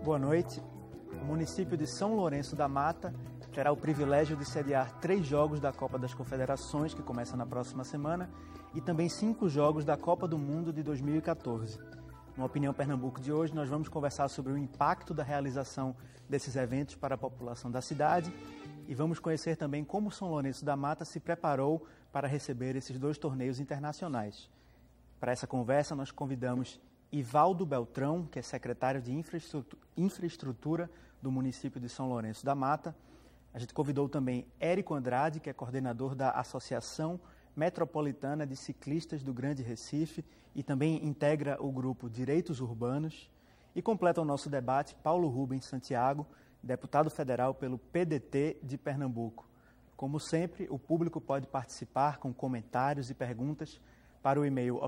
Boa noite. O município de São Lourenço da Mata terá o privilégio de sediar 3 jogos da Copa das Confederações, que começa na próxima semana, e também 5 jogos da Copa do Mundo de 2014. No Opinião Pernambuco de hoje, nós vamos conversar sobre o impacto da realização desses eventos para a população da cidade e vamos conhecer também como São Lourenço da Mata se preparou para receber esses 2 torneios internacionais. Para essa conversa, nós convidamos Ivaldo Beltrão, que é secretário de Infraestrutura do município de São Lourenço da Mata. A gente convidou também Érico Andrade, que é coordenador da Associação Metropolitana de Ciclistas do Grande Recife e também integra o grupo Direitos Urbanos. E completa o nosso debate Paulo Rubens Santiago, deputado federal pelo PDT de Pernambuco. Como sempre, o público pode participar com comentários e perguntas para o e-mail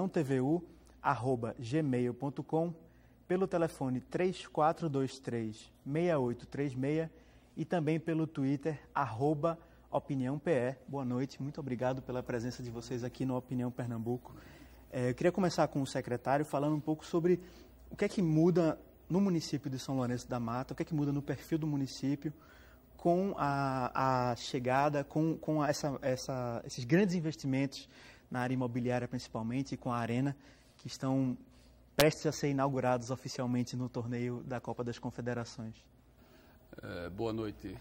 opiniãotvu@gmail.com, pelo telefone 3423-6836 e também pelo Twitter, @OpiniãoPE. Boa noite, muito obrigado pela presença de vocês aqui no Opinião Pernambuco. Eu queria começar com o secretário falando um pouco sobre o que é que muda no município de São Lourenço da Mata, o que é que muda no perfil do município com a chegada, com esses grandes investimentos na área imobiliária principalmente e com a Arena, que estão prestes a ser inaugurados oficialmente no torneio da Copa das Confederações. Boa noite.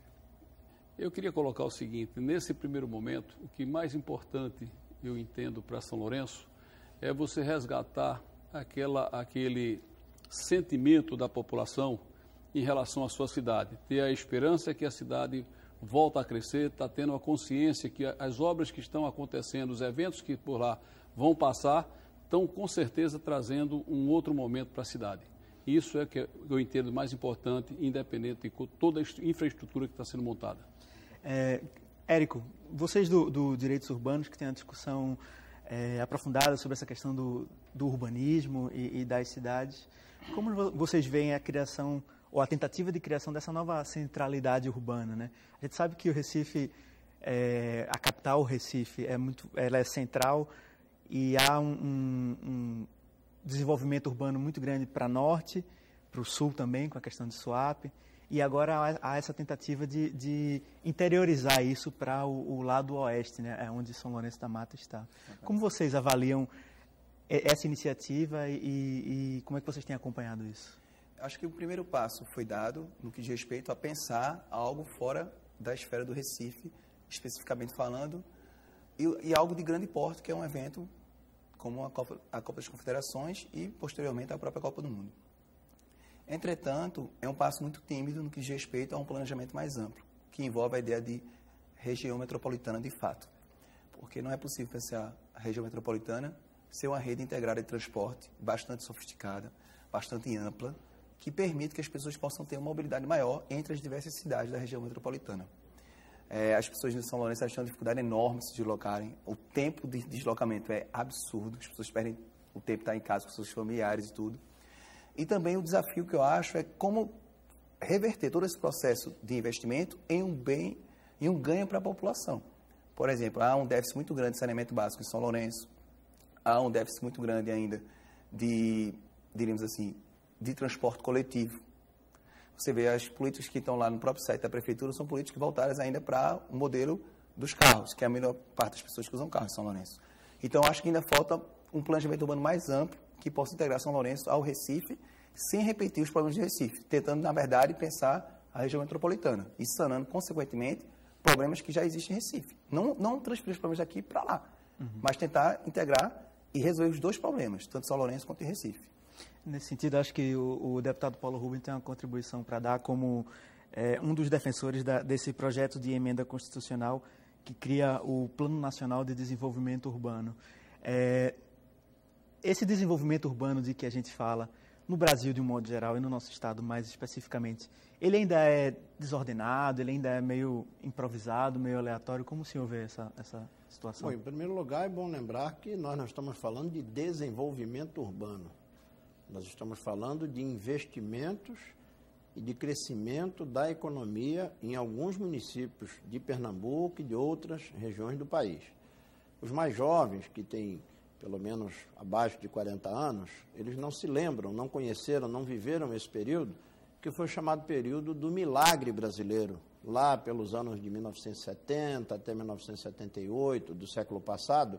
Eu queria colocar o seguinte: nesse primeiro momento, o que mais importante eu entendo para São Lourenço é você resgatar aquele sentimento da população em relação à sua cidade, ter a esperança que a cidade volta a crescer, está tendo a consciência que as obras que estão acontecendo, os eventos que por lá vão passar, estão com certeza trazendo um outro momento para a cidade. Isso é que eu entendo mais importante, independente de toda a infraestrutura que está sendo montada. Érico, vocês do Direitos Urbanos, que têm uma discussão aprofundada sobre essa questão do urbanismo e das cidades, como vocês veem a criação ou a tentativa de criação dessa nova centralidade urbana, né? A gente sabe que o Recife, a capital Recife, ela é central e há um desenvolvimento urbano muito grande para norte, para o sul também, com a questão de Suape, e agora há essa tentativa de interiorizar isso para o lado oeste, né? Onde São Lourenço da Mata está. Como vocês avaliam essa iniciativa e como é que vocês têm acompanhado isso? Acho que o primeiro passo foi dado no que diz respeito a pensar algo fora da esfera do Recife, especificamente falando, e algo de grande porte, que é um evento como a Copa das Confederações e, posteriormente, a própria Copa do Mundo. Entretanto, é um passo muito tímido no que diz respeito a um planejamento mais amplo, que envolve a ideia de região metropolitana de fato. Porque não é possível pensar a região metropolitana ser uma rede integrada de transporte bastante sofisticada, bastante ampla, que permite que as pessoas possam ter uma mobilidade maior entre as diversas cidades da região metropolitana. As pessoas de São Lourenço têm uma dificuldade enorme de se deslocarem. O tempo de deslocamento é absurdo. As pessoas perdem o tempo de estar em casa com seus familiares e tudo. E também o desafio que eu acho é como reverter todo esse processo de investimento em um bem, em um ganho para a população. Por exemplo, há um déficit muito grande de saneamento básico em São Lourenço. Há um déficit muito grande ainda diríamos assim, de transporte coletivo. Você vê, as políticas que estão lá no próprio site da prefeitura são políticas voltadas ainda para o modelo dos carros, que é a melhor parte das pessoas que usam carro em São Lourenço. Então, acho que ainda falta um planejamento urbano mais amplo que possa integrar São Lourenço ao Recife, sem repetir os problemas de Recife, tentando, na verdade, pensar a região metropolitana e sanando, consequentemente, problemas que já existem em Recife. Não transferir os problemas daqui para lá, mas tentar integrar e resolver os 2 problemas, tanto São Lourenço quanto em Recife. Nesse sentido, acho que o deputado Paulo Rubens tem uma contribuição para dar como um dos defensores desse projeto de emenda constitucional que cria o Plano Nacional de Desenvolvimento Urbano. Esse desenvolvimento urbano de que a gente fala no Brasil de um modo geral e no nosso estado mais especificamente, ele ainda é desordenado, ele ainda é meio improvisado, meio aleatório? Como o senhor vê essa situação? Bom, em primeiro lugar, é bom lembrar que nós não estamos falando de desenvolvimento urbano. Nós estamos falando de investimentos e de crescimento da economia em alguns municípios de Pernambuco e de outras regiões do país. Os mais jovens, que têm pelo menos abaixo de 40 anos, eles não se lembram, não conheceram, não viveram esse período, que foi chamado período do milagre brasileiro, lá pelos anos de 1970 até 1978, do século passado,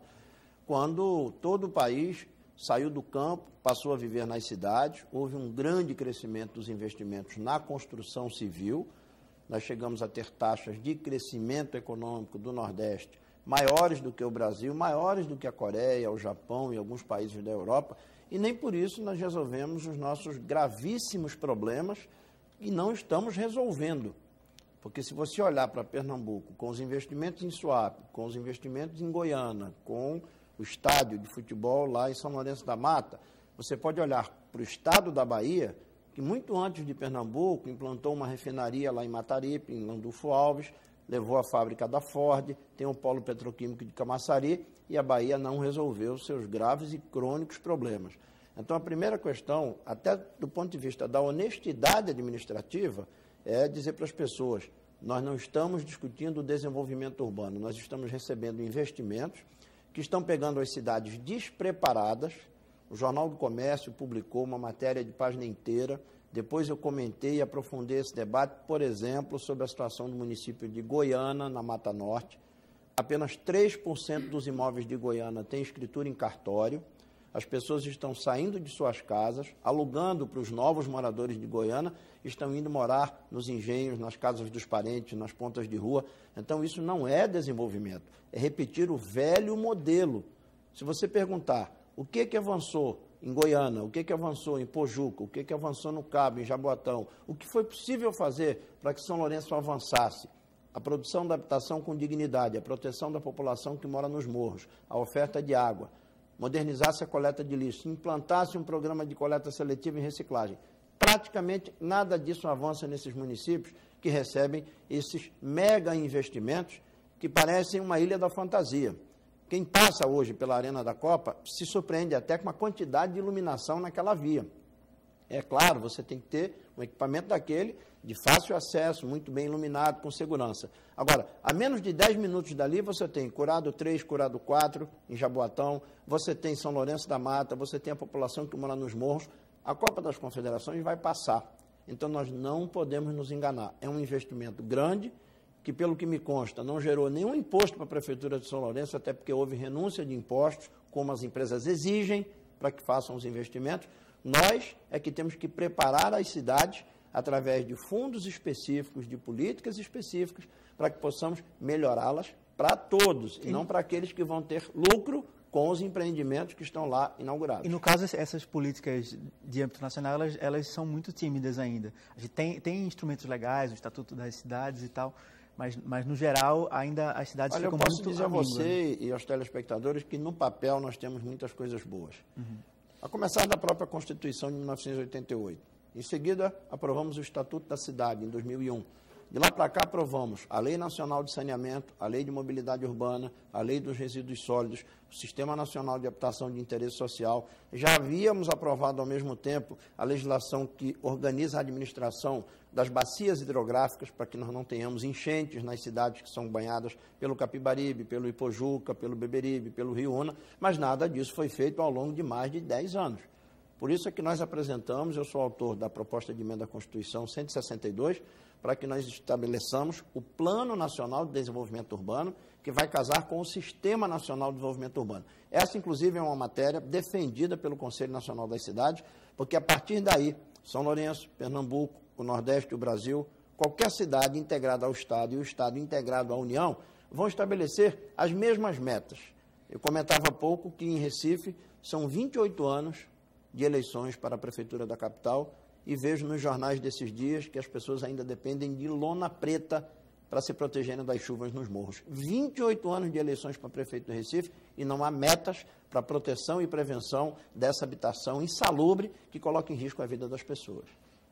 quando todo o país saiu do campo, passou a viver nas cidades, houve um grande crescimento dos investimentos na construção civil, nós chegamos a ter taxas de crescimento econômico do Nordeste maiores do que o Brasil, maiores do que a Coreia, o Japão e alguns países da Europa, e nem por isso nós resolvemos os nossos gravíssimos problemas e não estamos resolvendo. Porque se você olhar para Pernambuco, com os investimentos em Suape, com os investimentos em Goiânia, com o estádio de futebol lá em São Lourenço da Mata, você pode olhar para o estado da Bahia, que muito antes de Pernambuco implantou uma refinaria lá em Mataripe, em Landulfo Alves, levou a fábrica da Ford, tem um polo petroquímico de Camaçari e a Bahia não resolveu seus graves e crônicos problemas. Então, a primeira questão, até do ponto de vista da honestidade administrativa, é dizer para as pessoas, nós não estamos discutindo o desenvolvimento urbano, nós estamos recebendo investimentos que estão pegando as cidades despreparadas. O Jornal do Comércio publicou uma matéria de página inteira. Depois eu comentei e aprofundei esse debate, por exemplo, sobre a situação do município de Goiânia, na Mata Norte. Apenas 3% dos imóveis de Goiânia têm escritura em cartório. As pessoas estão saindo de suas casas, alugando para os novos moradores de Goiânia, estão indo morar nos engenhos, nas casas dos parentes, nas pontas de rua. Então, isso não é desenvolvimento, é repetir o velho modelo. Se você perguntar o que avançou em Goiânia, o que avançou em Pojuca, o que avançou no Cabo, em Jaboatão, o que foi possível fazer para que São Lourenço avançasse? A produção da habitação com dignidade, a proteção da população que mora nos morros, a oferta de água, modernizasse a coleta de lixo, implantasse um programa de coleta seletiva e reciclagem. Praticamente nada disso avança nesses municípios que recebem esses mega investimentos que parecem uma ilha da fantasia. Quem passa hoje pela Arena da Copa se surpreende até com a quantidade de iluminação naquela via. É claro, você tem que ter um equipamento daquele de fácil acesso, muito bem iluminado, com segurança. Agora, a menos de 10 minutos dali, você tem Curado 3, Curado 4, em Jaboatão, você tem São Lourenço da Mata, você tem a população que mora nos morros. A Copa das Confederações vai passar. Então, nós não podemos nos enganar. É um investimento grande, que, pelo que me consta, não gerou nenhum imposto para a Prefeitura de São Lourenço, até porque houve renúncia de impostos, como as empresas exigem para que façam os investimentos. Nós é que temos que preparar as cidades através de fundos específicos, de políticas específicas, para que possamos melhorá-las para todos, e não para aqueles que vão ter lucro com os empreendimentos que estão lá inaugurados. E no caso, essas políticas de âmbito nacional, elas são muito tímidas ainda. A gente tem instrumentos legais, o Estatuto das Cidades e tal, mas no geral, ainda as cidades ficam muito... Eu posso dizer a você e aos telespectadores que no papel nós temos muitas coisas boas. A começar da própria Constituição de 1988. Em seguida, aprovamos o Estatuto da Cidade, em 2001. De lá para cá, aprovamos a Lei Nacional de Saneamento, a Lei de Mobilidade Urbana, a Lei dos Resíduos Sólidos, o Sistema Nacional de Habitação de Interesse Social. Já havíamos aprovado, ao mesmo tempo, a legislação que organiza a administração das bacias hidrográficas, para que nós não tenhamos enchentes nas cidades que são banhadas pelo Capibaribe, pelo Ipojuca, pelo Beberibe, pelo Rio Una, mas nada disso foi feito ao longo de mais de 10 anos. Por isso é que nós apresentamos, eu sou autor da proposta de emenda à Constituição 162, para que nós estabeleçamos o Plano Nacional de Desenvolvimento Urbano, que vai casar com o Sistema Nacional de Desenvolvimento Urbano. Essa, inclusive, é uma matéria defendida pelo Conselho Nacional das Cidades, porque a partir daí, São Lourenço, Pernambuco, o Nordeste e o Brasil, qualquer cidade integrada ao Estado e o Estado integrado à União, vão estabelecer as mesmas metas. Eu comentava há pouco que em Recife são 28 anos de eleições para a Prefeitura da capital, e vejo nos jornais desses dias que as pessoas ainda dependem de lona preta para se protegerem das chuvas nos morros. 28 anos de eleições para prefeito do Recife e não há metas para proteção e prevenção dessa habitação insalubre que coloca em risco a vida das pessoas.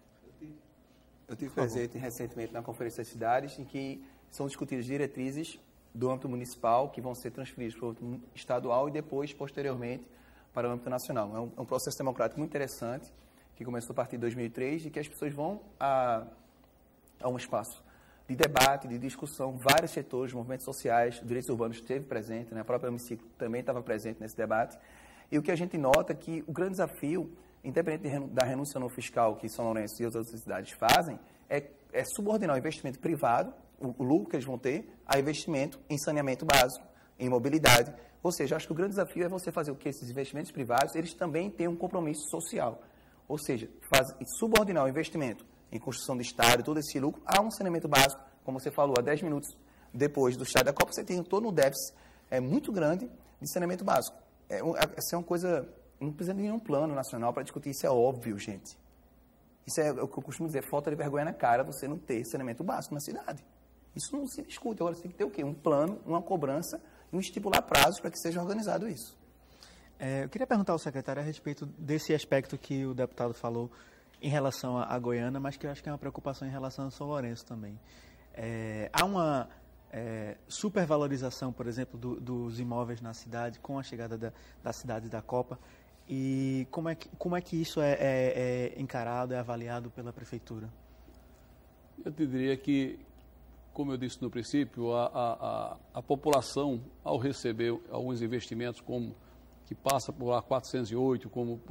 Eu tive presente recentemente na Conferência das Cidades, em que são discutidas diretrizes do âmbito municipal que vão ser transferidas para o âmbito estadual e depois, posteriormente, para o âmbito nacional. É um processo democrático muito interessante, que começou a partir de 2003, e que as pessoas vão a um espaço de debate, de discussão, vários setores, movimentos sociais, direitos urbanos esteve presente, né? A própria Hemiciclo também estava presente nesse debate, E o que a gente nota é que o grande desafio, independente da renúncia no fiscal que São Lourenço e as outras cidades fazem, é subordinar o investimento privado, o lucro que eles vão ter, a investimento em saneamento básico, em mobilidade. Ou seja, acho que o grande desafio é você fazer o que esses investimentos privados, eles também tenham um compromisso social. Ou seja, subordinar o investimento em construção de estádio, todo esse lucro, a um saneamento básico, como você falou, há 10 minutos depois do estádio da Copa, você tem todo um déficit muito grande de saneamento básico. Essa é uma coisa, não precisa de nenhum plano nacional para discutir, isso é óbvio, gente. Isso é o que eu costumo dizer, falta de vergonha na cara você não ter saneamento básico na cidade. Isso não se discute. Agora você tem que ter o quê? Um plano, uma cobrança e um estipular prazos para que seja organizado isso. Eu queria perguntar ao secretário a respeito desse aspecto que o deputado falou em relação à Goiânia, mas que eu acho que é uma preocupação em relação a São Lourenço também. Há uma supervalorização, por exemplo, dos imóveis na cidade com a chegada da cidade da Copa. E como é que isso é encarado, é avaliado pela Prefeitura? Eu te diria que, como eu disse no princípio, a população, ao receber alguns investimentos que passa por lá 408, como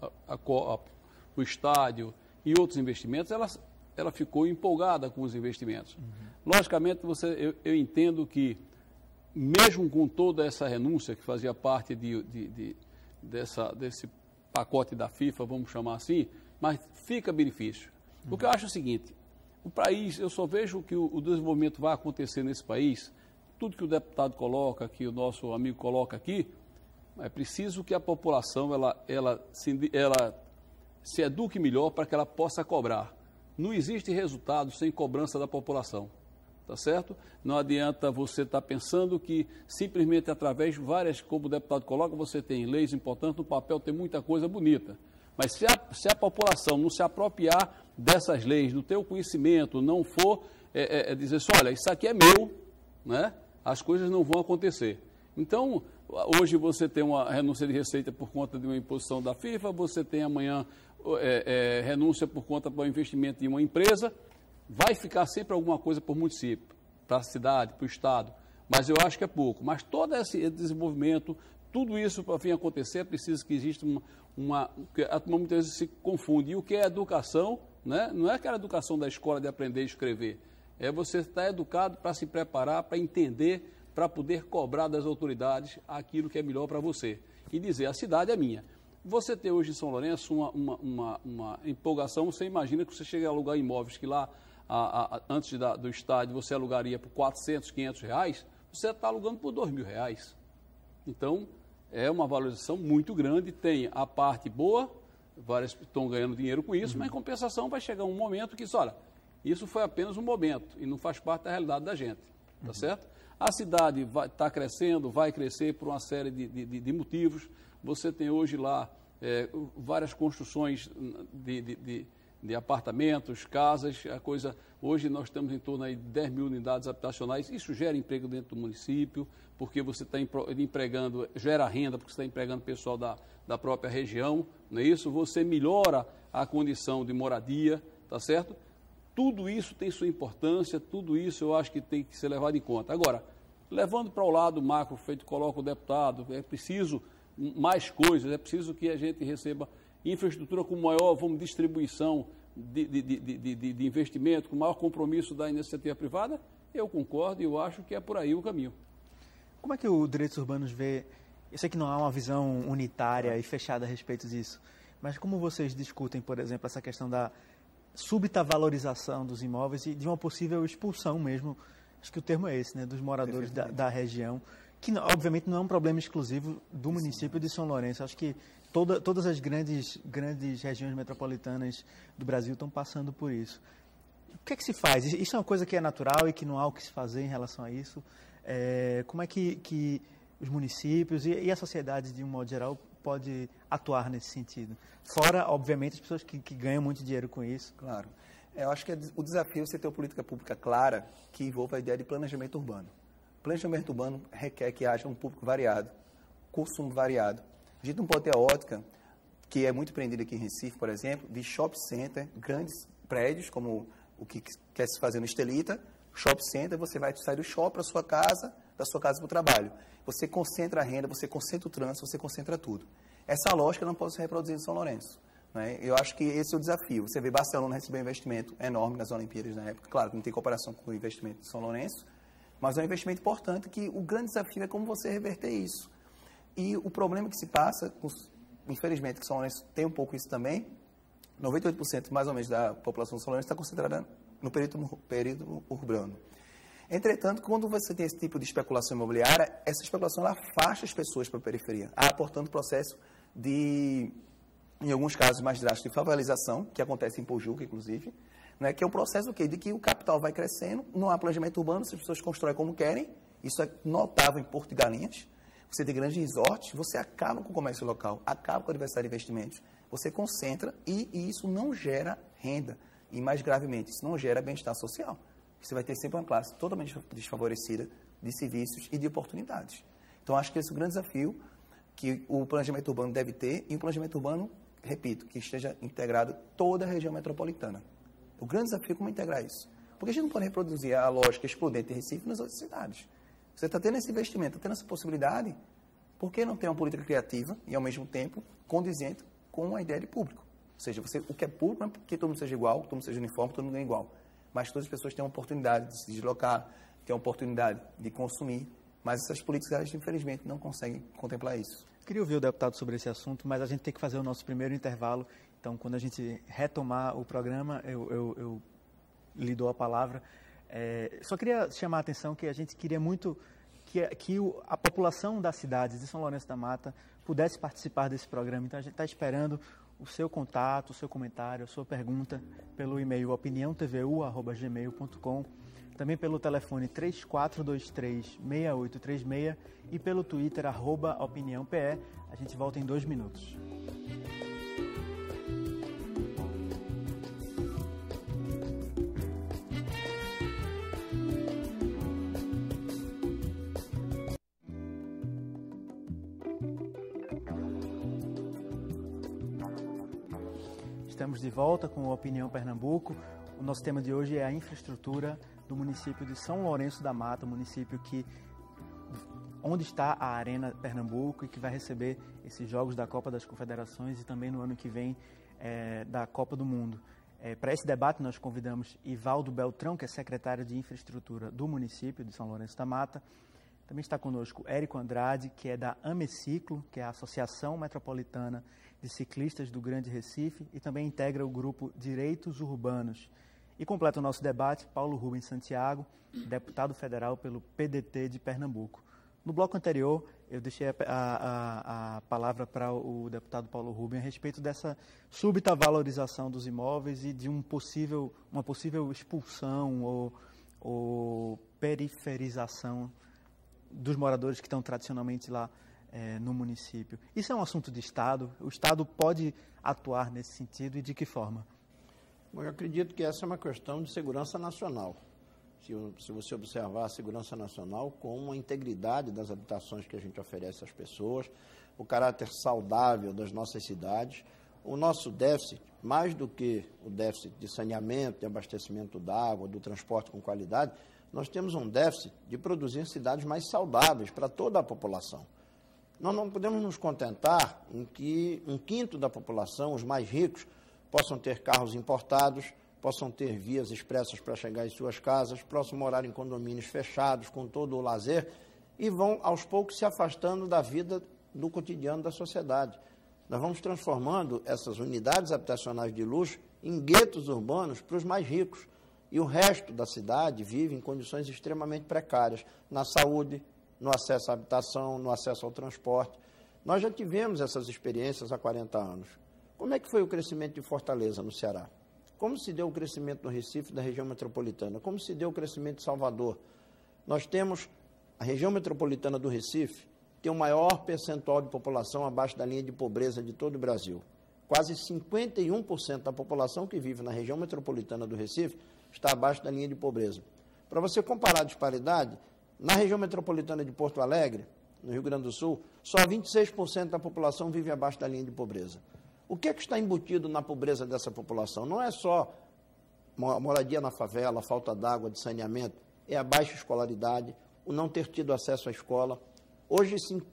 o estádio e outros investimentos, ela ficou empolgada com os investimentos. Uhum. Logicamente, eu entendo que, mesmo com toda essa renúncia que fazia parte desse pacote da FIFA, vamos chamar assim, mas fica benefício. O que eu acho é o seguinte, o país, eu só vejo que o desenvolvimento vai acontecer nesse país, tudo que o deputado coloca, que o nosso amigo coloca aqui, é preciso que a população ela se eduque melhor para que ela possa cobrar. Não existe resultado sem cobrança da população, tá certo? Não adianta você estar pensando que simplesmente através de várias, como o deputado coloca, você tem leis importantes, no papel tem muita coisa bonita. Mas se a população não se apropriar dessas leis, do teu conhecimento, não for dizer assim, olha, isso aqui é meu, né? As coisas não vão acontecer. Então, hoje você tem uma renúncia de receita por conta de uma imposição da FIFA, você tem amanhã renúncia por conta do investimento em uma empresa, vai ficar sempre alguma coisa por município, para a cidade, para o estado, mas eu acho que é pouco. Mas todo esse desenvolvimento, tudo isso para vir acontecer, é preciso que exista a turma muitas vezes se confunde. E o que é educação, né? Não é aquela educação da escola de aprender a escrever, é você estar educado para se preparar, para entender, para poder cobrar das autoridades aquilo que é melhor para você. E dizer, a cidade é minha. Você tem hoje em São Lourenço uma empolgação, você imagina que você chega a alugar imóveis que lá, antes do estádio, você alugaria por 400, 500 reais, você está alugando por 2.000 reais. Então, é uma valorização muito grande, tem a parte boa, várias estão ganhando dinheiro com isso, mas em compensação vai chegar um momento que, olha, isso foi apenas um momento e não faz parte da realidade da gente, tá certo? A cidade está crescendo, vai crescer por uma série de motivos. Você tem hoje lá várias construções de apartamentos, casas, hoje nós estamos em torno de 10 mil unidades habitacionais, isso gera emprego dentro do município, porque você está empregando, gera renda, porque você está empregando pessoal da própria região, não é isso? Você melhora a condição de moradia, tá certo? Tudo isso tem sua importância, tudo isso eu acho que tem que ser levado em conta. Agora, levando para o lado macro, feito coloca o deputado, é preciso mais coisas, é preciso que a gente receba infraestrutura com maior, distribuição de investimento, com maior compromisso da iniciativa privada, eu concordo e eu acho que é por aí o caminho. Como é que o Direitos Urbanos vê, eu sei que não há uma visão unitária e fechada a respeito disso, mas como vocês discutem, por exemplo, essa questão da súbita valorização dos imóveis e de uma possível expulsão mesmo, acho que o termo é esse, né, dos moradores da região, que obviamente não é um problema exclusivo do município de São Lourenço, acho que todas as grandes regiões metropolitanas do Brasil estão passando por isso. O que é que se faz? Isso é uma coisa que é natural e que não há o que se fazer em relação a isso? Como é que os municípios e a sociedade, de um modo geral, pode atuar nesse sentido? Fora, obviamente, as pessoas que ganham muito dinheiro com isso. Claro. Eu acho que o desafio é você ter uma política pública clara que envolva a ideia de planejamento urbano. Planejamento urbano requer que haja um público variado, consumo variado. A gente não pode ter a ótica, que é muito prendida aqui em Recife, por exemplo, de shopping center, grandes prédios, como o que quer se fazer no Estelita. Shopping center, você vai sair do shopping para a sua casa, da sua casa para o trabalho. Você concentra a renda, você concentra o trânsito, você concentra tudo. essa lógica não pode ser reproduzida em São Lourenço. Né? Eu acho que esse é o desafio. Você vê Barcelona receber um investimento enorme nas Olimpíadas na época. Claro que não tem comparação com o investimento de São Lourenço, mas é um investimento importante que o grande desafio é como você reverter isso. E o problema que se passa, infelizmente, que São Lourenço tem um pouco isso também, 98% mais ou menos da população de São Lourenço está concentrada no período urbano. Entretanto, quando você tem esse tipo de especulação imobiliária, essa especulação ela afasta as pessoas para a periferia. Há, portanto, o processo de, em alguns casos mais drásticos, de favelização, que acontece em Pojuca, inclusive, né, que é o processo do quê? De que o capital vai crescendo, não há planejamento urbano, as pessoas constroem como querem, isso é notável em Porto de Galinhas, você tem grandes resorts, você acaba com o comércio local, acaba com a diversidade de investimentos, você concentra e isso não gera renda. E mais gravemente, isso não gera bem-estar social. Você vai ter sempre uma classe totalmente desfavorecida de serviços e de oportunidades. Então, acho que esse é o grande desafio que o planejamento urbano deve ter, e o planejamento urbano, repito, que esteja integrado toda a região metropolitana. O grande desafio é como integrar isso. Porque a gente não pode reproduzir a lógica excludente de Recife nas outras cidades. Você está tendo esse investimento, está tendo essa possibilidade, por que não ter uma política criativa e, ao mesmo tempo, condizente com a ideia de público? Ou seja, o que é público não é porque todo mundo seja igual, todo mundo seja uniforme, todo mundo é igual. Mas todas as pessoas têm a oportunidade de se deslocar, têm a oportunidade de consumir, mas essas políticas, infelizmente, não conseguem contemplar isso. Queria ouvir o deputado sobre esse assunto, mas a gente tem que fazer o nosso primeiro intervalo. Então, quando a gente retomar o programa, eu lhe dou a palavra. Só queria chamar a atenção que a gente queria muito que a população das cidades de São Lourenço da Mata pudesse participar desse programa. Então, a gente está esperando o seu contato, o seu comentário, a sua pergunta pelo e-mail opiniãotvu@gmail.com, também pelo telefone 3423-6836 e pelo Twitter @opiniãope. A gente volta em 2 minutos. Estamos de volta com a Opinião Pernambuco. O nosso tema de hoje é a infraestrutura do município de São Lourenço da Mata, município onde está a Arena Pernambuco e que vai receber esses jogos da Copa das Confederações e também no ano que vem da Copa do Mundo. Para esse debate nós convidamos Ivaldo Beltrão, que é secretário de Infraestrutura do município de São Lourenço da Mata. Também está conosco Érico Andrade, que é da Ameciclo, que é a Associação Metropolitana de Ciclistas do Grande Recife e também integra o grupo Direitos Urbanos. E completa o nosso debate Paulo Rubens Santiago, deputado federal pelo PDT de Pernambuco. No bloco anterior, eu deixei a palavra para o deputado Paulo Rubens a respeito dessa súbita valorização dos imóveis e de uma possível expulsão ou periferização dos moradores que estão tradicionalmente lá no município. Isso é um assunto de Estado? O Estado pode atuar nesse sentido e de que forma? Bom, eu acredito que essa é uma questão de segurança nacional. Se você observar a segurança nacional com a integridade das habitações que a gente oferece às pessoas, o caráter saudável das nossas cidades, o nosso déficit, mais do que o déficit de saneamento, de abastecimento d'água, do transporte com qualidade, nós temos um déficit de produzir cidades mais saudáveis para toda a população. Nós não podemos nos contentar em que 1/5 da população, os mais ricos, possam ter carros importados, possam ter vias expressas para chegar em suas casas, possam morar em condomínios fechados, com todo o lazer, e vão, aos poucos, se afastando da vida do cotidiano da sociedade. Nós vamos transformando essas unidades habitacionais de luxo em guetos urbanos para os mais ricos. E o resto da cidade vive em condições extremamente precárias, na saúde, no acesso à habitação, no acesso ao transporte. Nós já tivemos essas experiências há 40 anos. Como é que foi o crescimento de Fortaleza, no Ceará? Como se deu o crescimento no Recife, da região metropolitana? Como se deu o crescimento de Salvador? Nós temos a região metropolitana do Recife, tem o maior percentual de população abaixo da linha de pobreza de todo o Brasil. Quase 51% da população que vive na região metropolitana do Recife está abaixo da linha de pobreza. Para você comparar a disparidade, na região metropolitana de Porto Alegre, no Rio Grande do Sul, só 26% da população vive abaixo da linha de pobreza. O que é que está embutido na pobreza dessa população? Não é só moradia na favela, falta d'água, de saneamento, é a baixa escolaridade, o não ter tido acesso à escola, Hoje,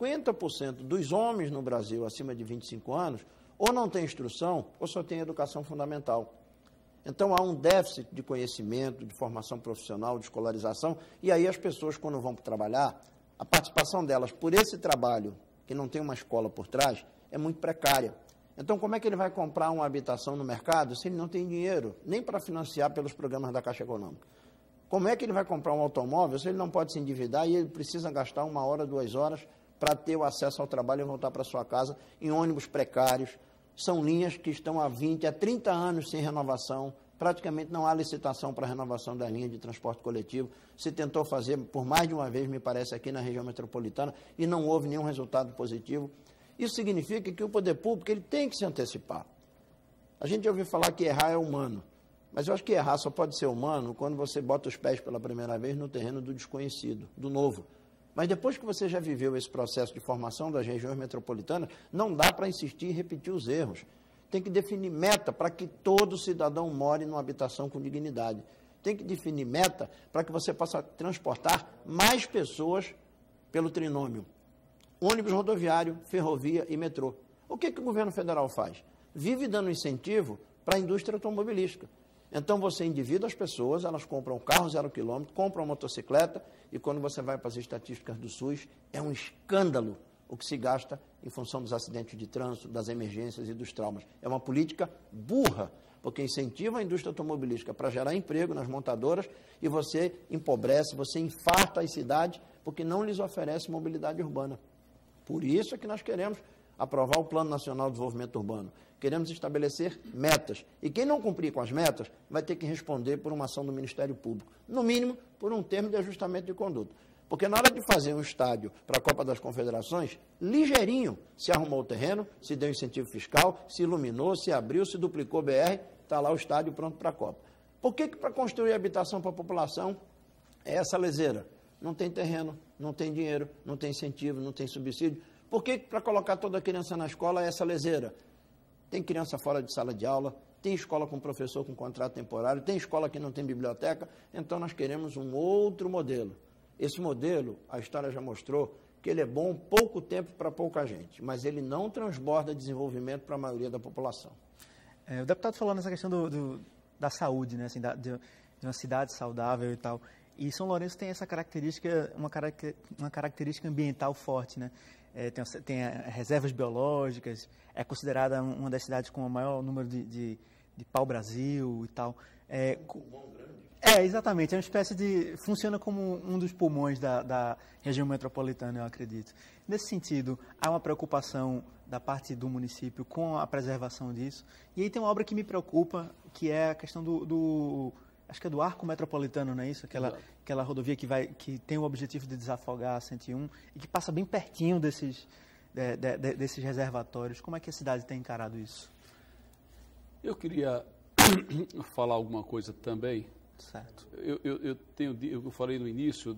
50% dos homens no Brasil acima de 25 anos ou não tem instrução ou só tem educação fundamental. Então, há um déficit de conhecimento, de formação profissional, de escolarização, e aí as pessoas, quando vão para trabalhar, a participação delas por esse trabalho, que não tem uma escola por trás, é muito precária. Então, como é que ele vai comprar uma habitação no mercado se ele não tem dinheiro, nem para financiar pelos programas da Caixa Econômica? Como é que ele vai comprar um automóvel se ele não pode se endividar e ele precisa gastar 1 hora, 2 horas para ter o acesso ao trabalho e voltar para sua casa em ônibus precários? São linhas que estão há 20, há 30 anos sem renovação, praticamente não há licitação para a renovação da linha de transporte coletivo. Se tentou fazer por mais de uma vez, me parece, aqui na região metropolitana, e não houve nenhum resultado positivo. Isso significa que o poder público ele tem que se antecipar. A gente já ouviu falar que errar é humano, mas eu acho que errar só pode ser humano quando você bota os pés pela primeira vez no terreno do desconhecido, do novo. Mas depois que você já viveu esse processo de formação das regiões metropolitanas, não dá para insistir e repetir os erros. Tem que definir meta para que todo cidadão more numa habitação com dignidade. Tem que definir meta para que você possa transportar mais pessoas pelo trinômio. Ônibus rodoviário, ferrovia e metrô. O que o governo federal faz? Vive dando incentivo para a indústria automobilística. Então, você endivida as pessoas, elas compram carro 0 km, compram motocicleta, e quando você vai para as estatísticas do SUS, é um escândalo o que se gasta em função dos acidentes de trânsito, das emergências e dos traumas. É uma política burra, porque incentiva a indústria automobilística para gerar emprego nas montadoras e você empobrece, você infarta as cidades, porque não lhes oferece mobilidade urbana. Por isso é que nós queremos aprovar o Plano Nacional de Desenvolvimento Urbano. Queremos estabelecer metas. E quem não cumprir com as metas vai ter que responder por uma ação do Ministério Público. No mínimo, por um termo de ajustamento de conduta. Porque na hora de fazer um estádio para a Copa das Confederações, ligeirinho, se arrumou o terreno, se deu incentivo fiscal, se iluminou, se abriu, se duplicou BR, está lá o estádio pronto para a Copa. Por que para construir habitação para a população é essa leseira? Não tem terreno, não tem dinheiro, não tem incentivo, não tem subsídio. Por que para colocar toda a criança na escola é essa leseira? Tem criança fora de sala de aula, tem escola com professor com contrato temporário, tem escola que não tem biblioteca, então nós queremos um outro modelo. Esse modelo, a história já mostrou, que ele é bom pouco tempo para pouca gente, mas ele não transborda desenvolvimento para a maioria da população. O deputado falou nessa questão da saúde, né, assim, de uma cidade saudável e tal. E São Lourenço tem essa característica, uma característica ambiental forte, né? Tem reservas biológicas, é considerada uma das cidades com o maior número de pau-brasil e tal. Exatamente, é uma espécie de... funciona como um dos pulmões da região metropolitana, eu acredito. Nesse sentido, há uma preocupação da parte do município com a preservação disso. E aí tem uma obra que me preocupa, que é a questão acho que é do Arco Metropolitano, não é isso? Aquela rodovia que tem o objetivo de desafogar a 101 e que passa bem pertinho desses reservatórios. Como é que a cidade tem encarado isso? Eu queria falar alguma coisa também. Certo. Eu falei no início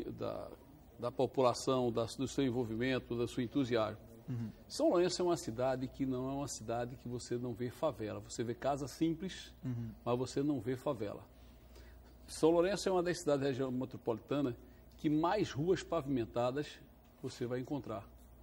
da população, do seu envolvimento, do seu entusiasmo. Uhum. São Lourenço é uma cidade que não é uma cidade que você não vê favela. Você vê casa simples, mas você não vê favela. São Lourenço é uma das cidades da região metropolitana que mais ruas pavimentadas você vai encontrar.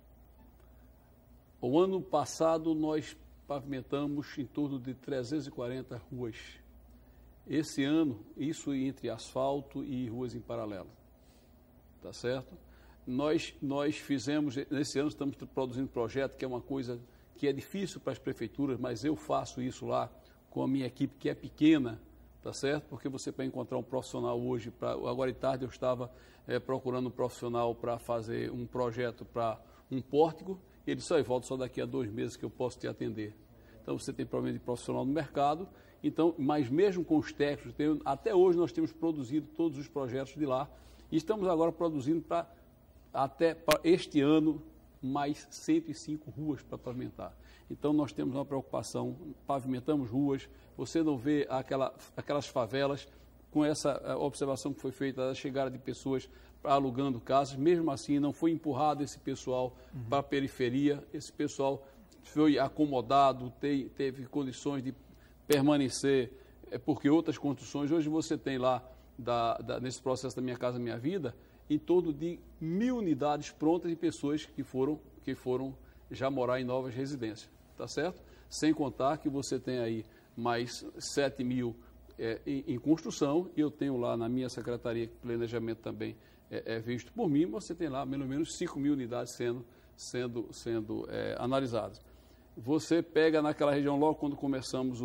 O ano passado nós pavimentamos em torno de 340 ruas. Esse ano, isso entre asfalto e ruas em paralelo. Tá certo? Nós fizemos, nesse ano estamos produzindo projeto, que é uma coisa que é difícil para as prefeituras, mas eu faço isso lá com a minha equipe, que é pequena, tá certo? Porque você para encontrar um profissional hoje, agora de tarde eu estava procurando um profissional para fazer um projeto para um pórtico, ele só volta só daqui a 2 meses que eu posso te atender. Então você tem problema de profissional no mercado, então, mas mesmo com os técnicos, até hoje nós temos produzido todos os projetos de lá e estamos agora produzindo até para este ano mais 105 ruas para pavimentar. Então nós temos uma preocupação, pavimentamos ruas, você não vê aquelas favelas com essa observação que foi feita da chegada de pessoas alugando casas, mesmo assim não foi empurrado esse pessoal para a periferia, esse pessoal foi acomodado, teve condições de permanecer, porque outras construções, hoje você tem lá, nesse processo da Minha Casa Minha Vida, em torno de 1.000 unidades prontas de pessoas que foram já morar em novas residências, tá certo? Sem contar que você tem aí mais 7.000 em construção, e eu tenho lá na minha secretaria, que planejamento também é visto por mim, você tem lá pelo menos 5.000 unidades sendo analisadas. Você pega naquela região, logo quando começamos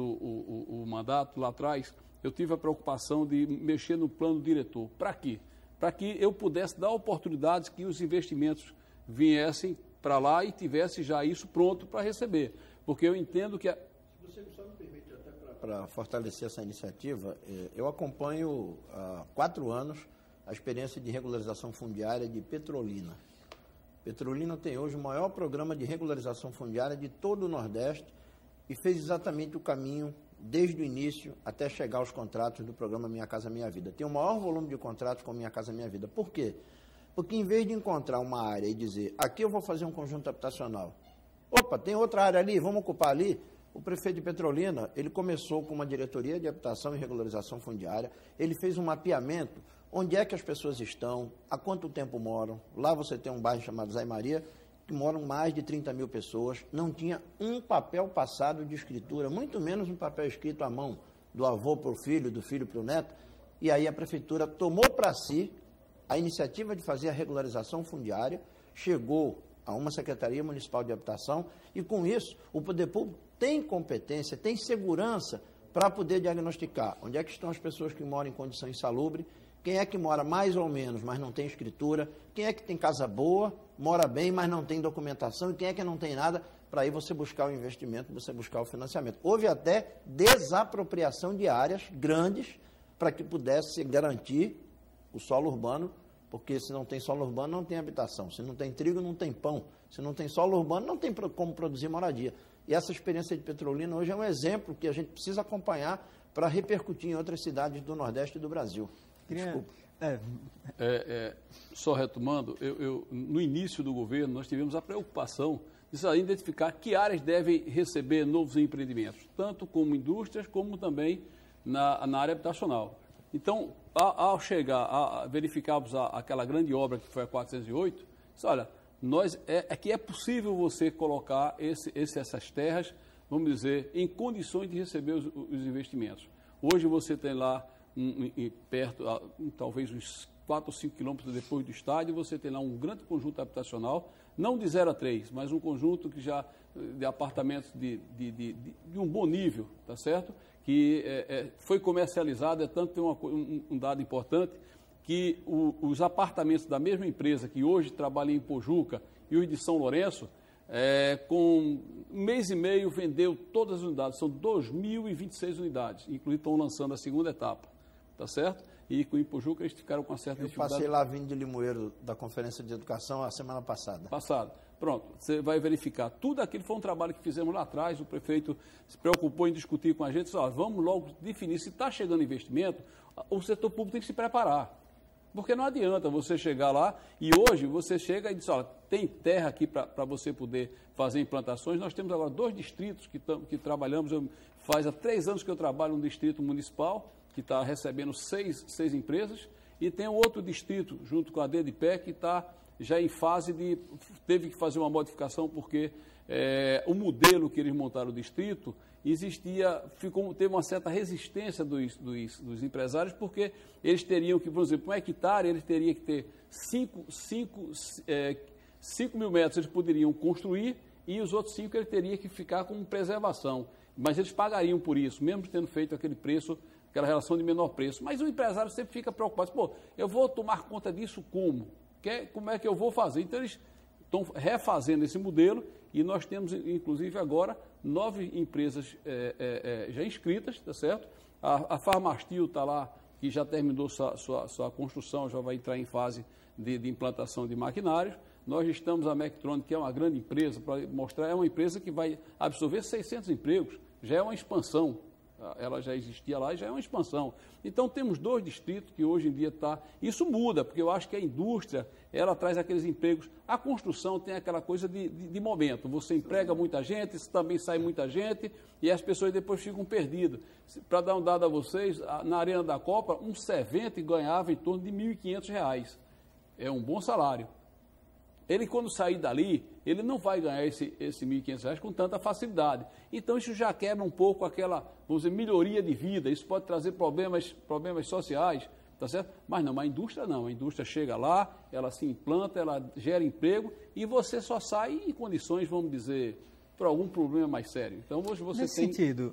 o mandato, lá atrás, eu tive a preocupação de mexer no plano diretor. Para quê? Para que eu pudesse dar oportunidades que os investimentos viessem para lá e tivesse já isso pronto para receber. Porque eu entendo que... Se você só me permite, até para fortalecer essa iniciativa, eu acompanho há 4 anos a experiência de regularização fundiária de Petrolina. Petrolina tem hoje o maior programa de regularização fundiária de todo o Nordeste e fez exatamente o caminho desde o início até chegar aos contratos do programa Minha Casa Minha Vida. Tem o maior volume de contratos com Minha Casa Minha Vida. Por quê? Porque em vez de encontrar uma área e dizer, aqui eu vou fazer um conjunto habitacional, opa, tem outra área ali, vamos ocupar ali, o prefeito de Petrolina, ele começou com uma diretoria de habitação e regularização fundiária, ele fez um mapeamento, onde é que as pessoas estão, há quanto tempo moram. Lá você tem um bairro chamado Zé Maria, que moram mais de 30.000 pessoas, não tinha um papel passado de escritura, muito menos um papel escrito à mão, do avô para o filho, do filho para o neto, e aí a prefeitura tomou para si a iniciativa de fazer a regularização fundiária, chegou a uma Secretaria Municipal de Habitação, e com isso o poder público tem competência, tem segurança para poder diagnosticar onde é que estão as pessoas que moram em condição insalubre, quem é que mora mais ou menos, mas não tem escritura, quem é que tem casa boa, mora bem, mas não tem documentação, e quem é que não tem nada, para aí você buscar o investimento, você buscar o financiamento. Houve até desapropriação de áreas grandes para que pudesse garantir o solo urbano, porque se não tem solo urbano, não tem habitação. Se não tem trigo, não tem pão. Se não tem solo urbano, não tem como produzir moradia. E essa experiência de Petrolina hoje é um exemplo que a gente precisa acompanhar para repercutir em outras cidades do Nordeste e do Brasil. Desculpa. Só retomando, no início do governo, nós tivemos a preocupação de identificar que áreas devem receber novos empreendimentos, tanto como indústrias, como também na área habitacional. Então, ao chegar a verificarmos aquela grande obra que foi a 408, disse, olha, que é possível você colocar essas terras, vamos dizer, em condições de receber os investimentos. Hoje você tem lá, perto, talvez uns 4 ou 5 quilômetros depois do estádio, você tem lá um grande conjunto habitacional, não de 0 a 3, mas um conjunto que já de apartamentos de um bom nível, tá certo? Que foi comercializado, tanto tem um dado importante, que os apartamentos da mesma empresa que hoje trabalha em Pojuca e os de São Lourenço, com 1 mês e meio vendeu todas as unidades, são 2.026 unidades, inclusive estão lançando a segunda etapa, tá certo? E com o Pojuca eles ficaram com uma certa dificuldade. Eu passei lá vindo de Limoeiro da Conferência de Educação a semana passada. Pronto, você vai verificar. Tudo aquilo foi um trabalho que fizemos lá atrás, o prefeito se preocupou em discutir com a gente, disse, vamos logo definir, se está chegando investimento, o setor público tem que se preparar. Porque não adianta você chegar lá e hoje você chega e diz, olha, tem terra aqui para você poder fazer implantações. Nós temos agora 2 distritos que trabalhamos, faz há 3 anos que eu trabalho no distrito municipal, que está recebendo 6 empresas, e tem um outro distrito, junto com a DEDIPE, que está já em fase teve que fazer uma modificação, porque o modelo que eles montaram o distrito, teve uma certa resistência dos empresários, porque eles teriam que, por exemplo, um hectare, eles teriam que ter 5 mil metros, eles poderiam construir, e os outros 5 eles teriam que ficar com preservação. Mas eles pagariam por isso, mesmo tendo feito aquele preço, aquela relação de menor preço. Mas o empresário sempre fica preocupado, eu vou tomar conta disso como? Como é que eu vou fazer? Então, eles estão refazendo esse modelo, e nós temos, inclusive, agora 9 empresas já inscritas, tá certo? A Farmastil está lá, que já terminou sua construção, já vai entrar em fase de implantação de maquinários. Nós estamos a Mectronic, que é uma grande empresa, para mostrar, é uma empresa que vai absorver 600 empregos, já é uma expansão. Ela já existia lá e já é uma expansão. Então, temos 2 distritos que hoje em dia está... Isso muda, porque eu acho que a indústria, ela traz aqueles empregos. A construção tem aquela coisa de momento. Você emprega muita gente, também sai muita gente, e as pessoas depois ficam perdidas. Para dar um dado a vocês, na Arena da Copa, um servente ganhava em torno de R$ 1.500. é um bom salário. Ele, quando sair dali, ele não vai ganhar esse R$ 1.500 com tanta facilidade. Então, isso já quebra um pouco aquela, vamos dizer, melhoria de vida. Isso pode trazer problemas sociais, tá certo? Mas não, a indústria não. A indústria chega lá, ela se implanta, ela gera emprego e você só sai em condições, vamos dizer, por algum problema mais sério. Então, hoje você Nesse sentido,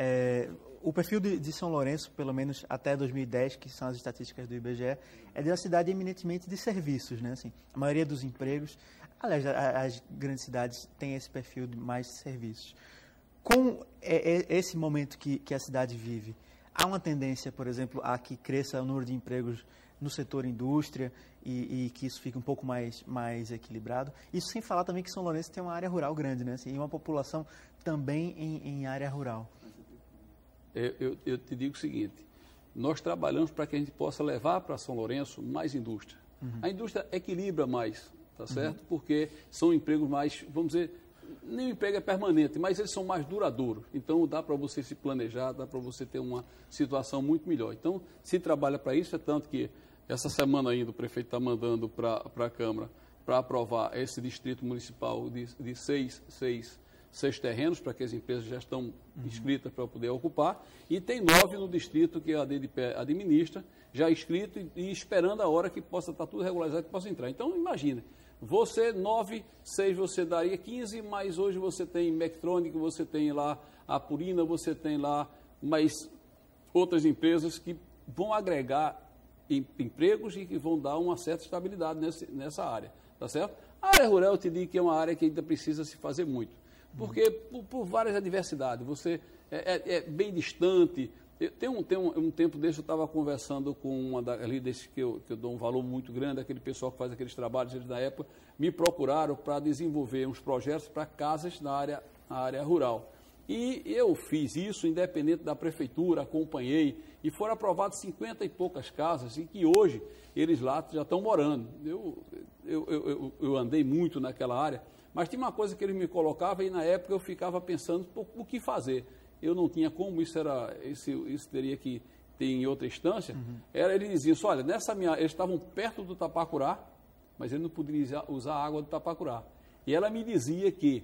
o perfil de São Lourenço, pelo menos até 2010, que são as estatísticas do IBGE, é de uma cidade eminentemente de serviços, né? Assim, a maioria dos empregos, aliás, as grandes cidades têm esse perfil de mais de serviços. Com esse momento que a cidade vive, há uma tendência, por exemplo, a que cresça o número de empregos no setor indústria e que isso fique um pouco mais equilibrado. Isso sem falar também que São Lourenço tem uma área rural grande, né? Assim, e uma população também em área rural. Eu te digo o seguinte, nós trabalhamos para que a gente possa levar para São Lourenço mais indústria. Uhum. A indústria equilibra mais, tá certo? Porque são empregos mais, vamos dizer, nem o emprego é permanente, mas eles são mais duradouros. Então, dá para você se planejar, dá para você ter uma situação muito melhor. Então, se trabalha para isso, é tanto que essa semana ainda o prefeito está mandando para a Câmara para aprovar esse distrito municipal de seis terrenos para que as empresas já estão inscritas para poder ocupar, e tem 9 no distrito que a DDPE administra, já inscrito e esperando a hora que possa estar tudo regularizado, que possa entrar. Então, imagine, você 9, 6 você daria 15, mas hoje você tem Mectronic, você tem lá a Purina, você tem lá mais outras empresas que vão agregar empregos e que vão dar uma certa estabilidade nessa área, tá certo? A área rural, eu te digo que é uma área que ainda precisa se fazer muito. Porque por várias adversidades, você é bem distante. Tem um tempo desse, eu estava conversando com uma das líderes que eu dou um valor muito grande, aquele pessoal que faz aqueles trabalhos, eles na época me procuraram para desenvolver uns projetos para casas na área rural. E eu fiz isso independente da prefeitura, acompanhei, e foram aprovadas 50 e poucas casas, e que hoje eles lá já estão morando. Eu andei muito naquela área, mas tinha uma coisa que eles me colocavam e na época eu ficava pensando o que fazer. Eu não tinha como, isso teria que ter em outra instância. Eles diziam assim, olha, eles estavam perto do Tapacurá, mas eles não podiam usar a água do Tapacurá. E ela me dizia que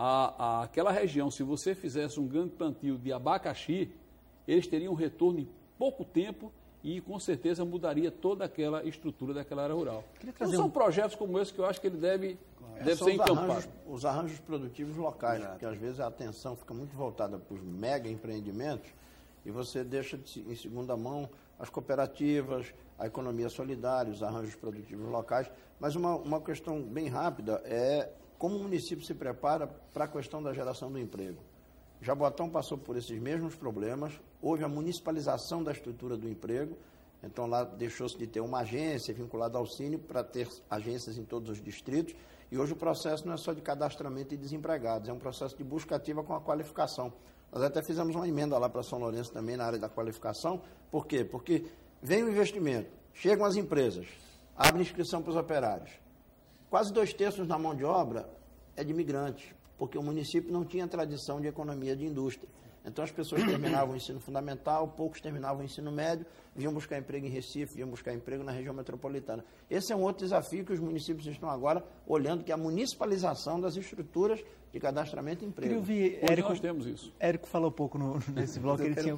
aquela região, se você fizesse um grande plantio de abacaxi, eles teriam um retorno em pouco tempo e com certeza mudaria toda aquela estrutura daquela área rural. Então são projetos como esse que eu acho que ele deve ser encampado. Os arranjos produtivos locais, porque às vezes a atenção fica muito voltada para os mega empreendimentos e você deixa em segunda mão as cooperativas, a economia solidária, os arranjos produtivos locais. Mas uma questão bem rápida é como o município se prepara para a questão da geração do emprego. Jaboatão passou por esses mesmos problemas, houve a municipalização da estrutura do emprego, então lá deixou-se de ter uma agência vinculada ao Cine para ter agências em todos os distritos, e hoje o processo não é só de cadastramento de desempregados, é um processo de busca ativa com a qualificação. Nós até fizemos uma emenda lá para São Lourenço também na área da qualificação, por quê? Porque vem o investimento, chegam as empresas, abrem inscrição para os operários. Quase 2/3 da mão de obra é de imigrantes, porque o município não tinha tradição de economia de indústria. Então as pessoas terminavam o ensino fundamental, poucos terminavam o ensino médio, vinham buscar emprego em Recife, vinham buscar emprego na região metropolitana. Esse é um outro desafio que os municípios estão agora olhando, que é a municipalização das estruturas de cadastramento e emprego. Hoje nós temos isso. Érico falou pouco nesse bloco.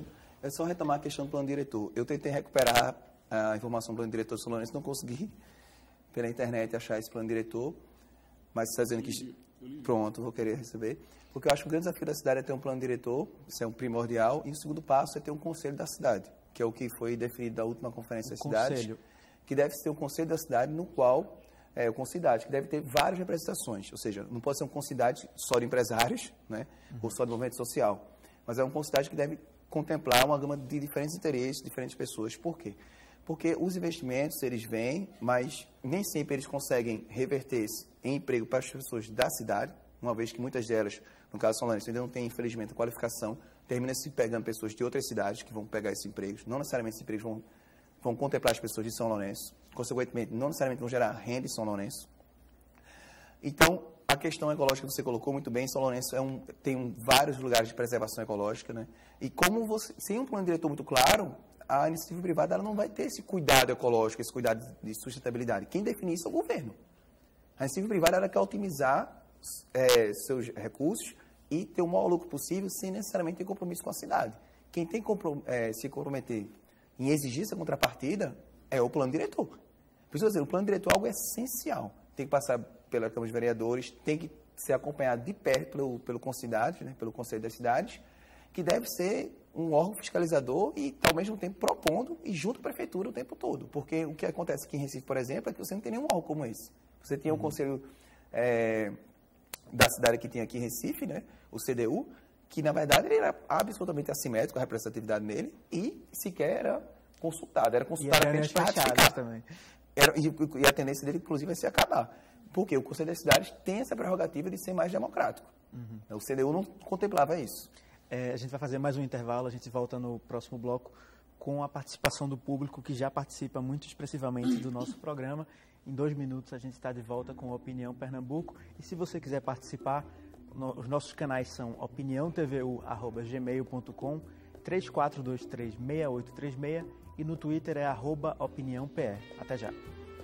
É só retomar a questão do plano diretor. Eu tentei recuperar a informação do plano diretor do São Lourenço, não consegui pela internet achar esse plano diretor, mas você está dizendo que... Pronto, vou querer receber. Porque eu acho que o grande desafio da cidade é ter um plano diretor, isso é um primordial, e o segundo passo é ter um conselho da cidade, que é o que foi definido da última conferência das cidades, que deve ser um conselho da cidade no qual, o conselho da cidade, que deve ter várias representações, ou seja, não pode ser um conselho da cidade só de empresários, né, ou só de movimento social, mas é um conselho da cidade que deve contemplar uma gama de diferentes interesses, diferentes pessoas. Por quê? Porque os investimentos, eles vêm, mas nem sempre eles conseguem reverter-se em emprego para as pessoas da cidade, uma vez que muitas delas, no caso de São Lourenço, ainda não têm, infelizmente, a qualificação, termina se pegando pessoas de outras cidades que vão pegar esses empregos. Não necessariamente esses empregos vão contemplar as pessoas de São Lourenço, consequentemente, não necessariamente vão gerar renda em São Lourenço. Então, a questão ecológica que você colocou muito bem, São Lourenço tem vários lugares de preservação ecológica, né? E como sem um plano diretor muito claro, a iniciativa privada ela não vai ter esse cuidado ecológico, esse cuidado de sustentabilidade. Quem define isso é o governo. A iniciativa privada ela quer otimizar seus recursos e ter o maior lucro possível sem necessariamente ter compromisso com a cidade. Quem tem que se comprometer em exigir essa contrapartida é o plano diretor. Por isso, o plano diretor é algo essencial. Tem que passar pela Câmara de Vereadores, tem que ser acompanhado de perto pelo Conselho, né, pelo Conselho das Cidades, que deve ser um órgão fiscalizador e, ao mesmo tempo, propondo e junto à Prefeitura o tempo todo. Porque o que acontece aqui em Recife, por exemplo, é que você não tem nenhum órgão como esse. Você tem o Conselho da cidade que tem aqui em Recife, né, o CDU, que, na verdade, ele era absolutamente assimétrico, a representatividade nele, e sequer era consultado. Era consultado apenas para ratificar. Também. E a tendência dele, inclusive, vai se acabar. Porque o Conselho das Cidades tem essa prerrogativa de ser mais democrático. O CDU não contemplava isso. A gente vai fazer mais um intervalo, a gente volta no próximo bloco com a participação do público que já participa muito expressivamente do nosso programa. Em 2 minutos a gente está de volta com a Opinião Pernambuco. E se você quiser participar, os nossos canais são opiniãotvu@gmail.com, 34236836 e no Twitter é @opiniãopr. Até já.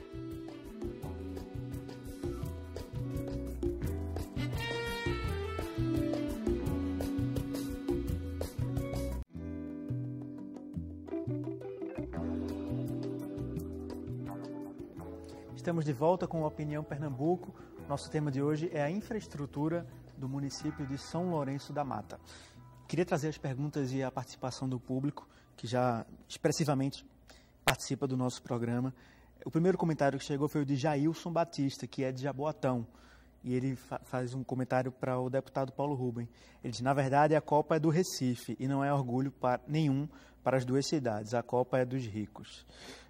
Estamos de volta com a Opinião Pernambuco. Nosso tema de hoje é a infraestrutura do município de São Lourenço da Mata. Queria trazer as perguntas e a participação do público, que já expressivamente participa do nosso programa. O primeiro comentário que chegou foi o de Jailson Batista, que é de Jaboatão. E ele faz um comentário para o deputado Paulo Rubem. Ele diz, na verdade, a Copa é do Recife e não é orgulho nenhum para as duas cidades. A Copa é dos ricos.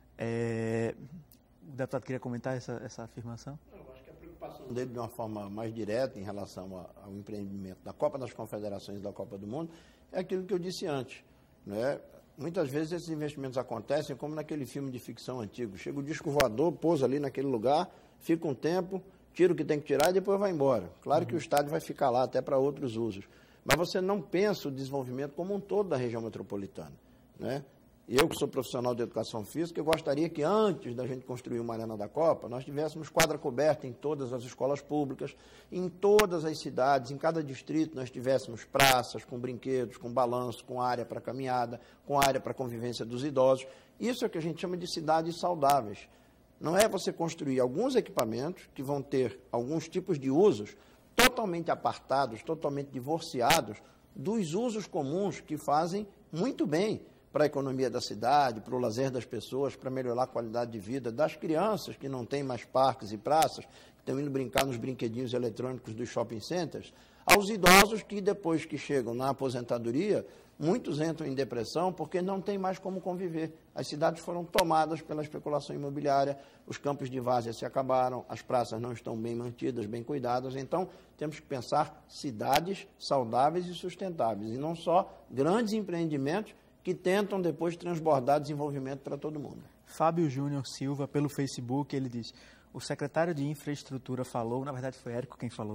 O deputado queria comentar essa afirmação? Eu acho que a preocupação dele, de uma forma mais direta em relação ao empreendimento da Copa das Confederações e da Copa do Mundo, é aquilo que eu disse antes. Né? Muitas vezes esses investimentos acontecem como naquele filme de ficção antigo. Chega o disco voador, pousa ali naquele lugar, fica um tempo, tira o que tem que tirar e depois vai embora. Claro que o estádio vai ficar lá até para outros usos. Mas você não pensa o desenvolvimento como um todo da região metropolitana. Né? Eu, que sou profissional de educação física, eu gostaria que antes da gente construir uma arena da Copa, nós tivéssemos quadra coberta em todas as escolas públicas, em todas as cidades, em cada distrito nós tivéssemos praças com brinquedos, com balanço, com área para caminhada, com área para convivência dos idosos. Isso é o que a gente chama de cidades saudáveis. Não é você construir alguns equipamentos que vão ter alguns tipos de usos totalmente apartados, totalmente divorciados dos usos comuns que fazem muito bem para a economia da cidade, para o lazer das pessoas, para melhorar a qualidade de vida das crianças que não têm mais parques e praças, que estão indo brincar nos brinquedinhos eletrônicos dos shopping centers, aos idosos que, depois que chegam na aposentadoria, muitos entram em depressão porque não tem mais como conviver. As cidades foram tomadas pela especulação imobiliária, os campos de várzea se acabaram, as praças não estão bem mantidas, bem cuidadas. Então, temos que pensar cidades saudáveis e sustentáveis, e não só grandes empreendimentos que tentam depois transbordar desenvolvimento para todo mundo. Fábio Júnior Silva, pelo Facebook, ele diz, o secretário de Infraestrutura falou, na verdade foi Érico quem falou,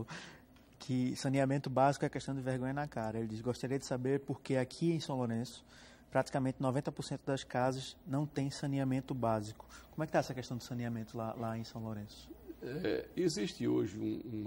que saneamento básico é questão de vergonha na cara. Ele diz, gostaria de saber por que aqui em São Lourenço, praticamente 90% das casas não tem saneamento básico. Como é que está essa questão do saneamento lá em São Lourenço? Existe hoje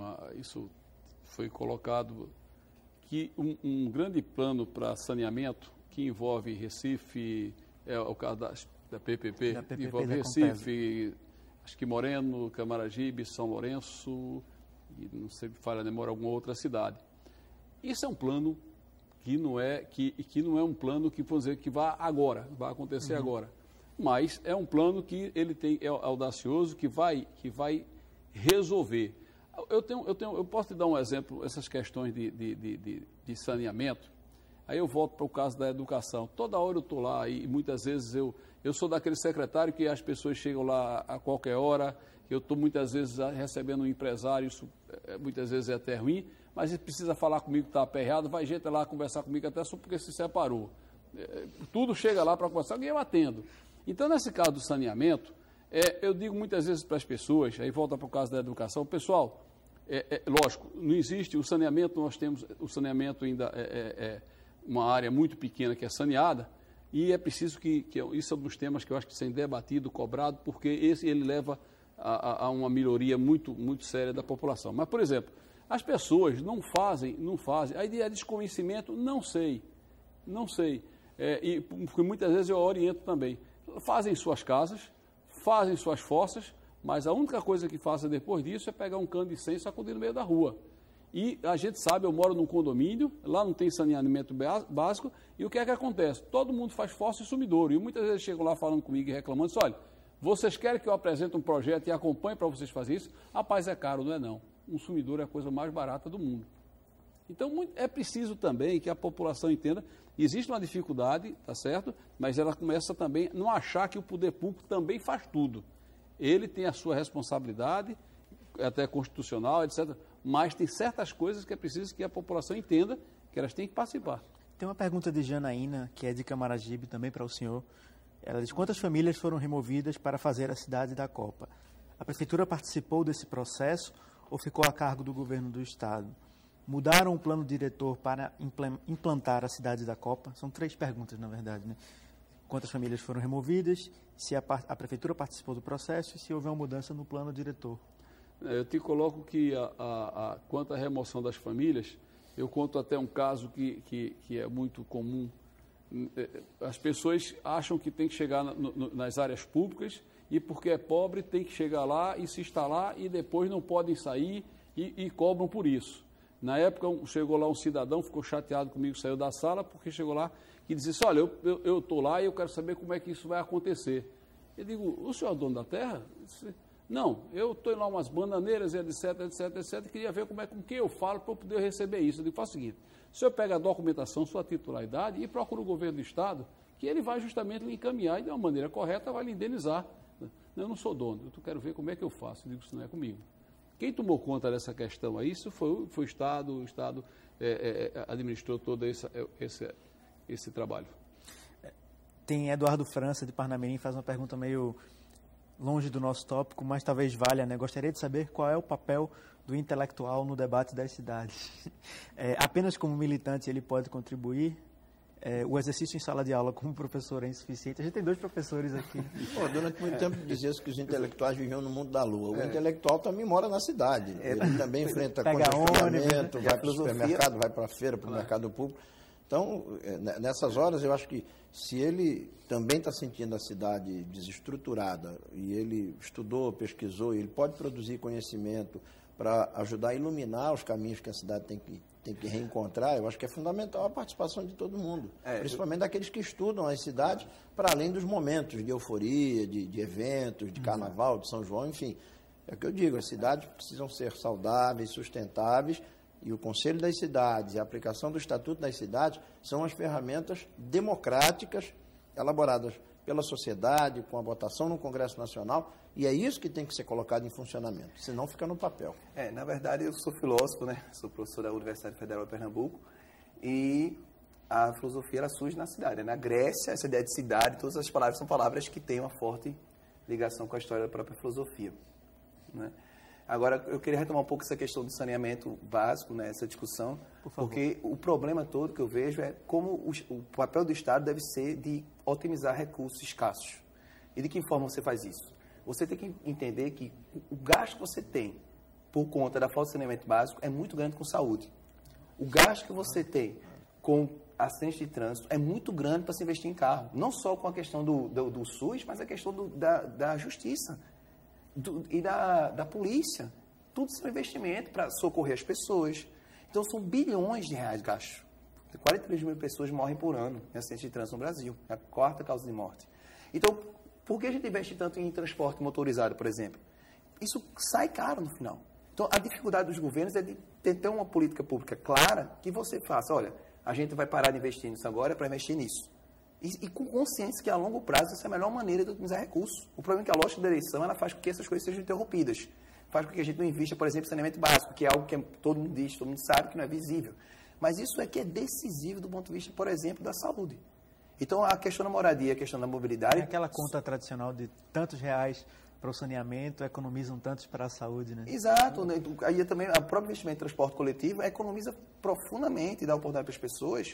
isso foi colocado, que um grande plano para saneamento, que envolve Recife, o caso da PPP, envolve Recife, acho que Moreno, Camaragibe, São Lourenço, e não sei se falha a memória, alguma outra cidade. Isso é um plano que não é um plano que, vamos dizer, que vai acontecer agora. Mas é um plano que ele é audacioso, que vai resolver. Eu posso te dar um exemplo, essas questões de saneamento. Aí eu volto para o caso da educação. Toda hora eu estou lá e muitas vezes eu sou daquele secretário que as pessoas chegam lá a qualquer hora. Eu estou muitas vezes recebendo um empresário, isso muitas vezes é até ruim, mas ele precisa falar comigo que está aperreado, vai gente lá conversar comigo até só porque se separou. Tudo chega lá para conversar e eu atendo. Então, nesse caso do saneamento, eu digo muitas vezes para as pessoas, aí volta para o caso da educação, pessoal, lógico, não existe o saneamento, nós temos o saneamento ainda uma área muito pequena que é saneada, E é preciso isso é um dos temas que eu acho que tem debatido, cobrado, porque ele leva a uma melhoria muito, muito séria da população. Mas, por exemplo, as pessoas não fazem, aí é desconhecimento, não sei. Porque muitas vezes eu oriento também. Fazem suas casas, fazem suas fossas, mas a única coisa que fazem depois disso é pegar um cano de 100 e sacudir no meio da rua. E a gente sabe, eu moro num condomínio, lá não tem saneamento básico, e o que é que acontece? Todo mundo faz fossa e sumidouro, e muitas vezes chegam lá falando comigo e reclamando, olha, vocês querem que eu apresente um projeto e acompanhe para vocês fazerem isso? Rapaz, é caro, não é não. Um sumidouro é a coisa mais barata do mundo. Então, é preciso também que a população entenda, existe uma dificuldade, tá certo? Mas ela começa também a não achar que o poder público também faz tudo. Ele tem a sua responsabilidade, até constitucional, etc., mas tem certas coisas que é preciso que a população entenda que elas têm que participar. Tem uma pergunta de Janaína, que é de Camaragibe, também para o senhor. Ela diz, quantas famílias foram removidas para fazer a cidade da Copa? A prefeitura participou desse processo ou ficou a cargo do governo do estado? Mudaram o plano diretor para implantar a cidade da Copa? São 3 perguntas, na verdade, né? Quantas famílias foram removidas, se a prefeitura participou do processo e se houve uma mudança no plano diretor. Eu te coloco que, quanto à remoção das famílias, eu conto até um caso que é muito comum. As pessoas acham que tem que chegar nas áreas públicas e, porque é pobre, tem que chegar lá e se instalar e depois não podem sair e cobram por isso. Na época, chegou lá um cidadão, ficou chateado comigo, saiu da sala, porque chegou lá e disse assim, olha, eu estou lá e eu quero saber como é que isso vai acontecer. Eu digo, o senhor é dono da terra? Não, eu estou lá umas bananeiras, etc, e queria ver com quem eu falo para eu poder receber isso. Eu digo, faz o seguinte, o senhor pega a documentação, sua titularidade e procura o governo do estado, que ele vai justamente lhe encaminhar e de uma maneira correta vai lhe indenizar. Eu não sou dono, eu quero ver como é que eu faço. Eu digo, isso não é comigo. Quem tomou conta dessa questão aí, isso foi o Estado, administrou todo esse trabalho. Tem Eduardo França, de Parnamirim, faz uma pergunta meio longe do nosso tópico, mas talvez valha, né? Gostaria de saber qual é o papel do intelectual no debate das cidades. Apenas como militante ele pode contribuir? O exercício em sala de aula como professor é insuficiente? A gente tem 2 professores aqui. Durante muito tempo dizia-se que os intelectuais viviam no mundo da lua. O intelectual também mora na cidade. Ele também enfrenta congestionamento, vai para o supermercado, vai para a feira, para o mercado público. Então, nessas horas, eu acho que se ele também está sentindo a cidade desestruturada e ele estudou, pesquisou, e ele pode produzir conhecimento para ajudar a iluminar os caminhos que a cidade tem que reencontrar, eu acho que é fundamental a participação de todo mundo, principalmente daqueles que estudam as cidades, para além dos momentos de euforia, de eventos, de carnaval, de São João, enfim. É o que eu digo, as cidades precisam ser saudáveis, sustentáveis, e o Conselho das Cidades e a aplicação do Estatuto das Cidades são as ferramentas democráticas elaboradas pela sociedade, com a votação no Congresso Nacional, e é isso que tem que ser colocado em funcionamento, senão fica no papel. Na verdade, eu sou filósofo, né? Sou professor da Universidade Federal de Pernambuco, e a filosofia ela surge na cidade. Na Grécia, essa ideia de cidade, todas as palavras são palavras que têm uma forte ligação com a história da própria filosofia, né? Agora, eu queria retomar um pouco essa questão do saneamento básico, né, essa discussão, porque o problema todo que eu vejo é como o papel do Estado deve ser de otimizar recursos escassos. E de que forma você faz isso? Você tem que entender que o gasto que você tem por conta da falta de saneamento básico é muito grande com saúde. O gasto que você tem com acidentes de trânsito é muito grande para se investir em carro. Não só com a questão do SUS, mas a questão da justiça. E da polícia. Tudo isso é um investimento para socorrer as pessoas. Então, são bilhões de reais gastos. 43 mil pessoas morrem por ano em acidentes de trânsito no Brasil. É a 4ª causa de morte. Então, por que a gente investe tanto em transporte motorizado, por exemplo? Isso sai caro no final. Então, a dificuldade dos governos é de ter uma política pública clara que você faça, olha, a gente vai parar de investir nisso agora para investir nisso. E com consciência que a longo prazo essa é a melhor maneira de otimizar recursos. O problema é que a lógica da eleição ela faz com que essas coisas sejam interrompidas. Faz com que a gente não invista, por exemplo, em saneamento básico, que é algo que todo mundo diz, todo mundo sabe que não é visível. Mas isso é que é decisivo do ponto de vista, por exemplo, da saúde. Então, a questão da moradia, a questão da mobilidade... É aquela conta tradicional de tantos reais para o saneamento, economizam tantos para a saúde, né? Exato. Né? Aí também, o próprio investimento em transporte coletivo economiza profundamente e dá oportunidade para as pessoas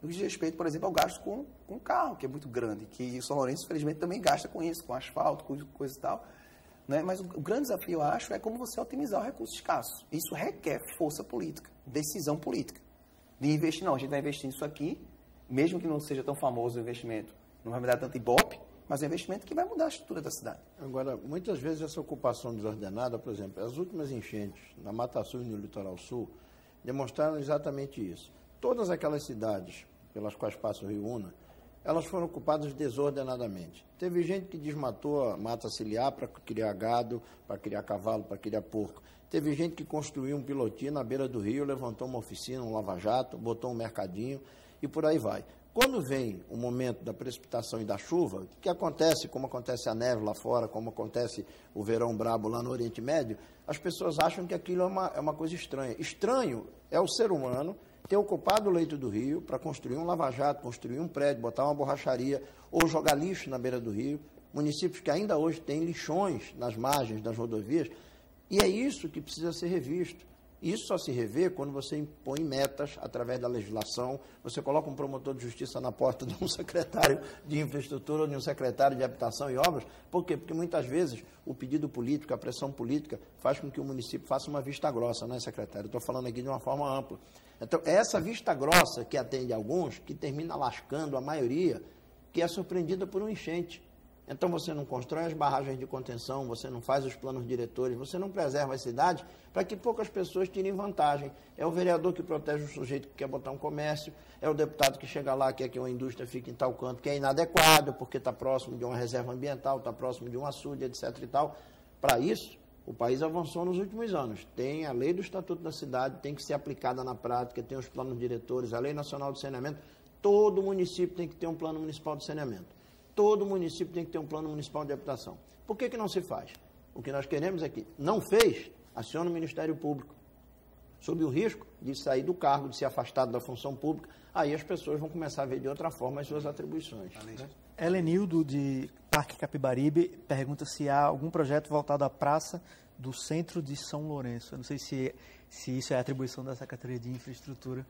no que diz respeito, por exemplo, ao gasto com carro, que é muito grande, que o São Lourenço, infelizmente, também gasta com isso, com asfalto, com coisa e tal. Né? Mas o grande desafio, eu acho, é como você otimizar o recurso escasso. Isso requer força política, decisão política. De investir, não, a gente vai investir nisso aqui, mesmo que não seja tão famoso o investimento, não vai me dar tanto ibope, mas é um investimento que vai mudar a estrutura da cidade. Agora, muitas vezes essa ocupação desordenada, por exemplo, as últimas enchentes na Mata Sul e no Litoral Sul demonstraram exatamente isso. Todas aquelas cidades pelas quais passa o Rio Una, elas foram ocupadas desordenadamente. Teve gente que desmatou a mata ciliar para criar gado, para criar cavalo, para criar porco. Teve gente que construiu um pilotinho na beira do rio, levantou uma oficina, um lava-jato, botou um mercadinho e por aí vai. Quando vem o momento da precipitação e da chuva, que acontece, como acontece a neve lá fora, como acontece o verão brabo lá no Oriente Médio, as pessoas acham que aquilo é uma coisa estranha. Estranho é o ser humano ter ocupado o leito do rio para construir um lava-jato, construir um prédio, botar uma borracharia ou jogar lixo na beira do rio. Municípios que ainda hoje têm lixões nas margens das rodovias. E é isso que precisa ser revisto. Isso só se revê quando você impõe metas através da legislação, você coloca um promotor de justiça na porta de um secretário de infraestrutura ou de um secretário de habitação e obras. Por quê? Porque muitas vezes o pedido político, a pressão política faz com que o município faça uma vista grossa, não é, secretário? Estou falando aqui de uma forma ampla. Então, é essa vista grossa que atende alguns, que termina lascando a maioria, que é surpreendida por um enchente. Então, você não constrói as barragens de contenção, você não faz os planos diretores, você não preserva as cidades para que poucas pessoas tirem vantagem. É o vereador que protege o sujeito que quer botar um comércio, é o deputado que chega lá, quer que uma indústria fique em tal canto, que é inadequado, porque está próximo de uma reserva ambiental, está próximo de um açude, etc. e tal. Para isso, o país avançou nos últimos anos. Tem a lei do Estatuto da Cidade, tem que ser aplicada na prática, tem os planos diretores, a Lei Nacional de Saneamento. Todo município tem que ter um plano municipal de saneamento. Todo município tem que ter um plano municipal de habitação. Por que não se faz? O que nós queremos é que, não fez, aciona o Ministério Público, sob o risco de sair do cargo, de ser afastado da função pública, aí as pessoas vão começar a ver de outra forma as suas atribuições. Helenildo, de Parque Capibaribe, pergunta se há algum projeto voltado à praça do centro de São Lourenço. Eu não sei se isso é atribuição da Secretaria de Infraestrutura.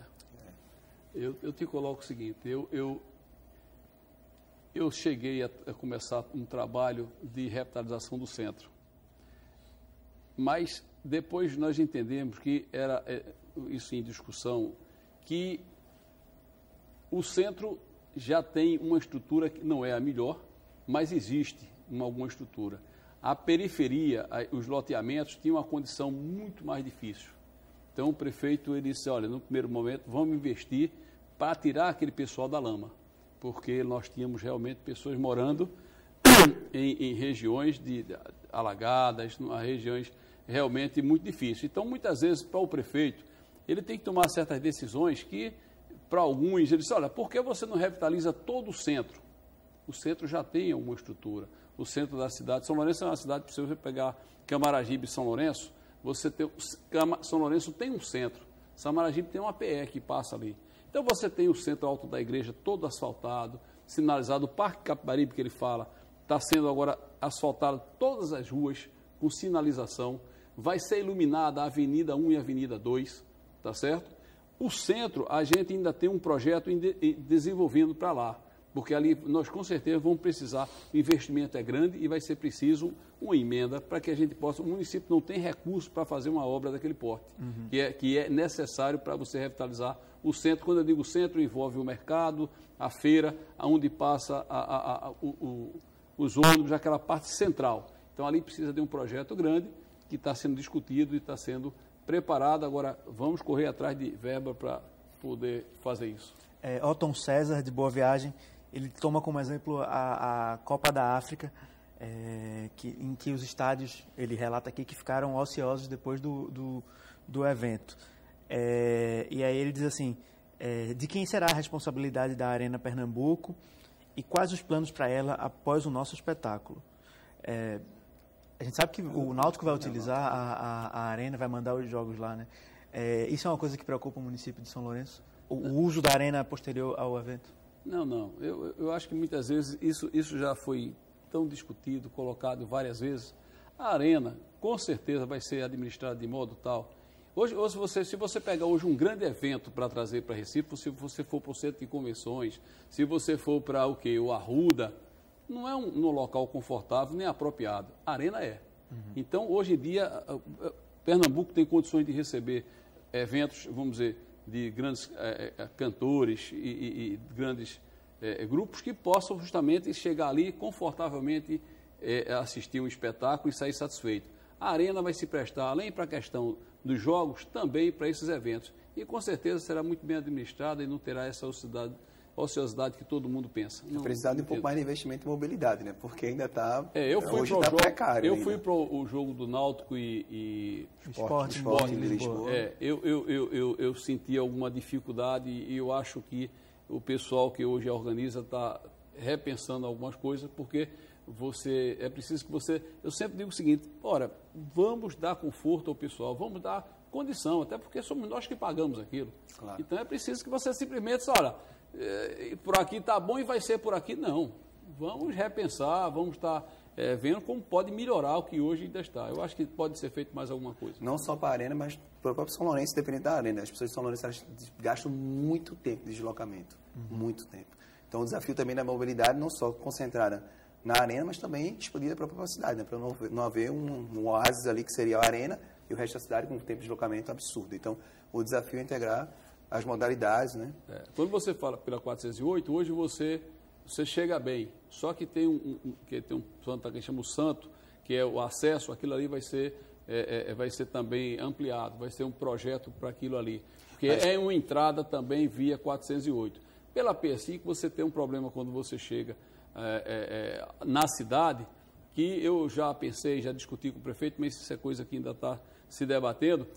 Eu te coloco o seguinte, eu cheguei a começar um trabalho de revitalização do centro, mas depois nós entendemos que era isso em discussão, que o centro já tem uma estrutura que não é a melhor, mas existe alguma estrutura. A periferia, os loteamentos tinham uma condição muito mais difícil. Então o prefeito ele disse, olha, no primeiro momento vamos investir para tirar aquele pessoal da lama, porque nós tínhamos realmente pessoas morando em regiões alagadas, regiões realmente muito difíceis. Então, muitas vezes, para o prefeito, ele tem que tomar certas decisões que, para alguns, ele diz, olha, por que você não revitaliza todo o centro? O centro já tem uma estrutura. O centro da cidade, São Lourenço é uma cidade, se você pegar Camaragibe e São Lourenço, São Lourenço tem um centro, Camaragibe tem uma PE que passa ali. Então, você tem o centro alto da igreja todo asfaltado, sinalizado, o Parque Capibaribe, que ele fala, está sendo agora asfaltado todas as ruas com sinalização, vai ser iluminada a Avenida 1 e a Avenida 2, tá certo? O centro, a gente ainda tem um projeto desenvolvendo para lá, porque ali nós com certeza vamos precisar, o investimento é grande e vai ser preciso uma emenda para que a gente possa, o município não tem recurso para fazer uma obra daquele porte, que é necessário para você revitalizar o centro. Quando eu digo centro, envolve o mercado, a feira, onde passa os ônibus, aquela parte central. Então, ali precisa de um projeto grande que está sendo discutido e está sendo preparado. Agora, vamos correr atrás de verba para poder fazer isso. Otton César, de Boa Viagem, ele toma como exemplo a Copa da África, em que os estádios, ele relata aqui, que ficaram ociosos depois do evento. E aí ele diz assim, de quem será a responsabilidade da Arena Pernambuco e quais os planos para ela após o nosso espetáculo? A gente sabe que o Náutico vai utilizar a Arena, vai mandar os jogos lá, né? Isso é uma coisa que preocupa o município de São Lourenço? O uso da Arena posterior ao evento? Não. Eu acho que muitas vezes isso já foi tão discutido, colocado várias vezes. A Arena, com certeza, vai ser administrada de modo tal. Hoje se você pegar hoje um grande evento para trazer para Recife, se você for para o centro de convenções, se você for para o Arruda, não é um local confortável nem apropriado. A arena é. Então, hoje em dia, Pernambuco tem condições de receber eventos, vamos dizer, de grandes cantores e grandes grupos que possam justamente chegar ali confortavelmente assistir um espetáculo e sair satisfeito. A arena vai se prestar, além para a questão dos jogos, também para esses eventos. E com certeza será muito bem administrada e não terá essa ociosidade que todo mundo pensa. Precisar de um pouco mais de investimento em mobilidade, né? Porque ainda está precário. Eu fui para o jogo do Náutico e Esporte de Lisboa. Eu senti alguma dificuldade e eu acho que o pessoal que hoje organiza está repensando algumas coisas, porque é preciso que você... Eu sempre digo o seguinte, vamos dar conforto ao pessoal, vamos dar condição, até porque somos nós que pagamos aquilo. Claro. Então é preciso que você simplesmente, por aqui está bom e vai ser por aqui. Não. Vamos repensar, vamos estar vendo como pode melhorar o que hoje ainda está. Eu acho que pode ser feito mais alguma coisa. Não só para a arena, mas para o próprio São Lourenço, dependendo da arena. As pessoas de São Lourenço gastam muito tempo de deslocamento. Muito tempo. Então o desafio também da mobilidade, não só concentrada na arena, mas também expandida para a própria cidade, né? Para não haver um oásis ali que seria a arena e o resto da cidade com um tempo de deslocamento absurdo. Então, o desafio é integrar as modalidades, né? Quando você fala pela 408, hoje você chega bem, só que tem um santo que chama o santo, que é o acesso, aquilo ali vai ser também ampliado, vai ser um projeto para aquilo ali, porque é uma entrada também via 408. Pela P5 você tem um problema quando você chega na cidade, que eu já pensei, já discuti com o prefeito, mas isso é coisa que ainda está se debatendo.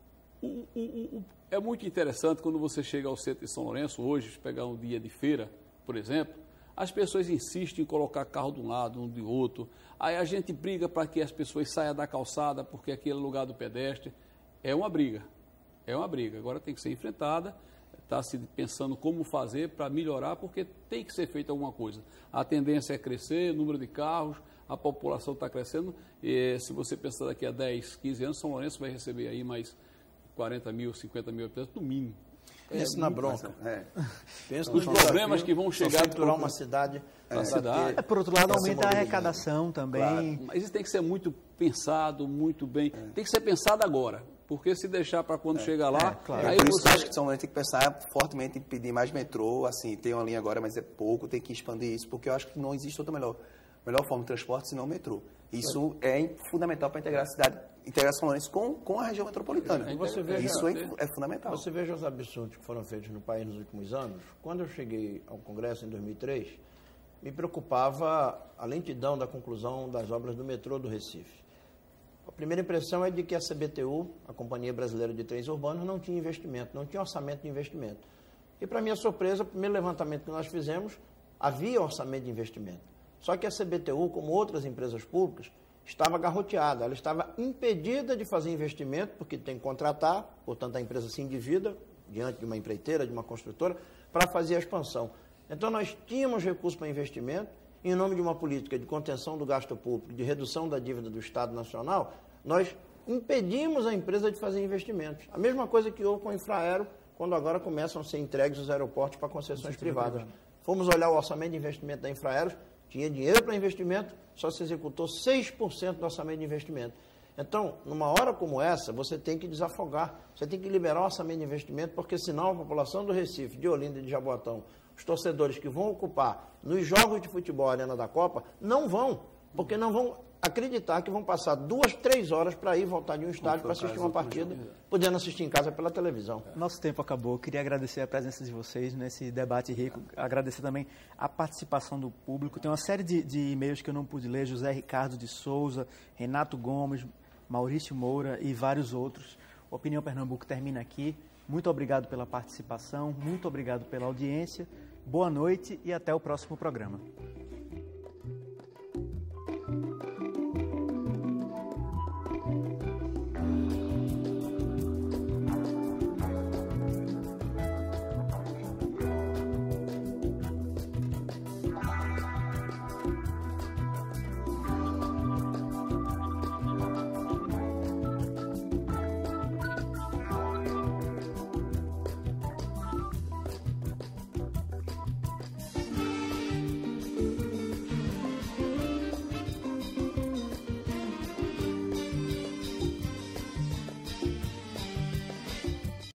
É muito interessante quando você chega ao centro de São Lourenço, hoje, pegar um dia de feira, por exemplo, as pessoas insistem em colocar carro de um lado, um de outro, aí a gente briga para que as pessoas saiam da calçada, porque aquele é lugar do pedestre. É uma briga, agora tem que ser enfrentada. Está se pensando como fazer para melhorar, porque tem que ser feita alguma coisa. A tendência é crescer, o número de carros, a população está crescendo, e se você pensar daqui a 10, 15 anos, São Lourenço vai receber aí mais 40 mil, 50 mil habitantes, no mínimo. Pensa na bronca. Pensa nos problemas que vão chegar a uma cidade. Por outro lado, aumenta a arrecadação também. Claro, mas isso tem que ser muito pensado, muito bem. Tem que ser pensado agora. Porque se deixar para quando chegar lá... Claro. Aí por isso acho que São Lourenço tem que pensar fortemente em pedir mais metrô, assim, tem uma linha agora, mas é pouco, tem que expandir isso, porque eu acho que não existe outra melhor forma de transporte senão o metrô. Isso é fundamental para integrar a cidade, integrar São Lourenço com a região metropolitana. Isso é fundamental. Você veja os absurdos que foram feitos no país nos últimos anos. Quando eu cheguei ao Congresso em 2003, me preocupava a lentidão da conclusão das obras do metrô do Recife. A primeira impressão é de que a CBTU, a Companhia Brasileira de Trens Urbanos, não tinha investimento, não tinha orçamento de investimento. E, para minha surpresa, o primeiro levantamento que nós fizemos, havia orçamento de investimento. Só que a CBTU, como outras empresas públicas, estava garroteada, ela estava impedida de fazer investimento, porque tem que contratar, portanto a empresa se endivida, diante de uma empreiteira, de uma construtora, para fazer a expansão. Então nós tínhamos recursos para investimento, e em nome de uma política de contenção do gasto público, de redução da dívida do Estado Nacional, nós impedimos a empresa de fazer investimentos. A mesma coisa que houve com o Infraero, quando agora começam a ser entregues os aeroportos para concessões privadas. Fomos olhar o orçamento de investimento da Infraero, tinha dinheiro para investimento, só se executou 6% do orçamento de investimento. Então, numa hora como essa, você tem que desafogar, você tem que liberar o orçamento de investimento, porque senão a população do Recife, de Olinda e de Jaboatão, os torcedores que vão ocupar nos jogos de futebol a Arena da Copa, não vão, porque não vão acreditar que vão passar 2, 3 horas para ir voltar de um estádio para assistir uma partida, podendo assistir em casa pela televisão. Nosso tempo acabou. Queria agradecer a presença de vocês nesse debate rico, agradecer também a participação do público. Tem uma série de e-mails que eu não pude ler, José Ricardo de Souza, Renato Gomes, Maurício Moura e vários outros. O Opinião Pernambuco termina aqui. Muito obrigado pela participação, muito obrigado pela audiência. Boa noite e até o próximo programa.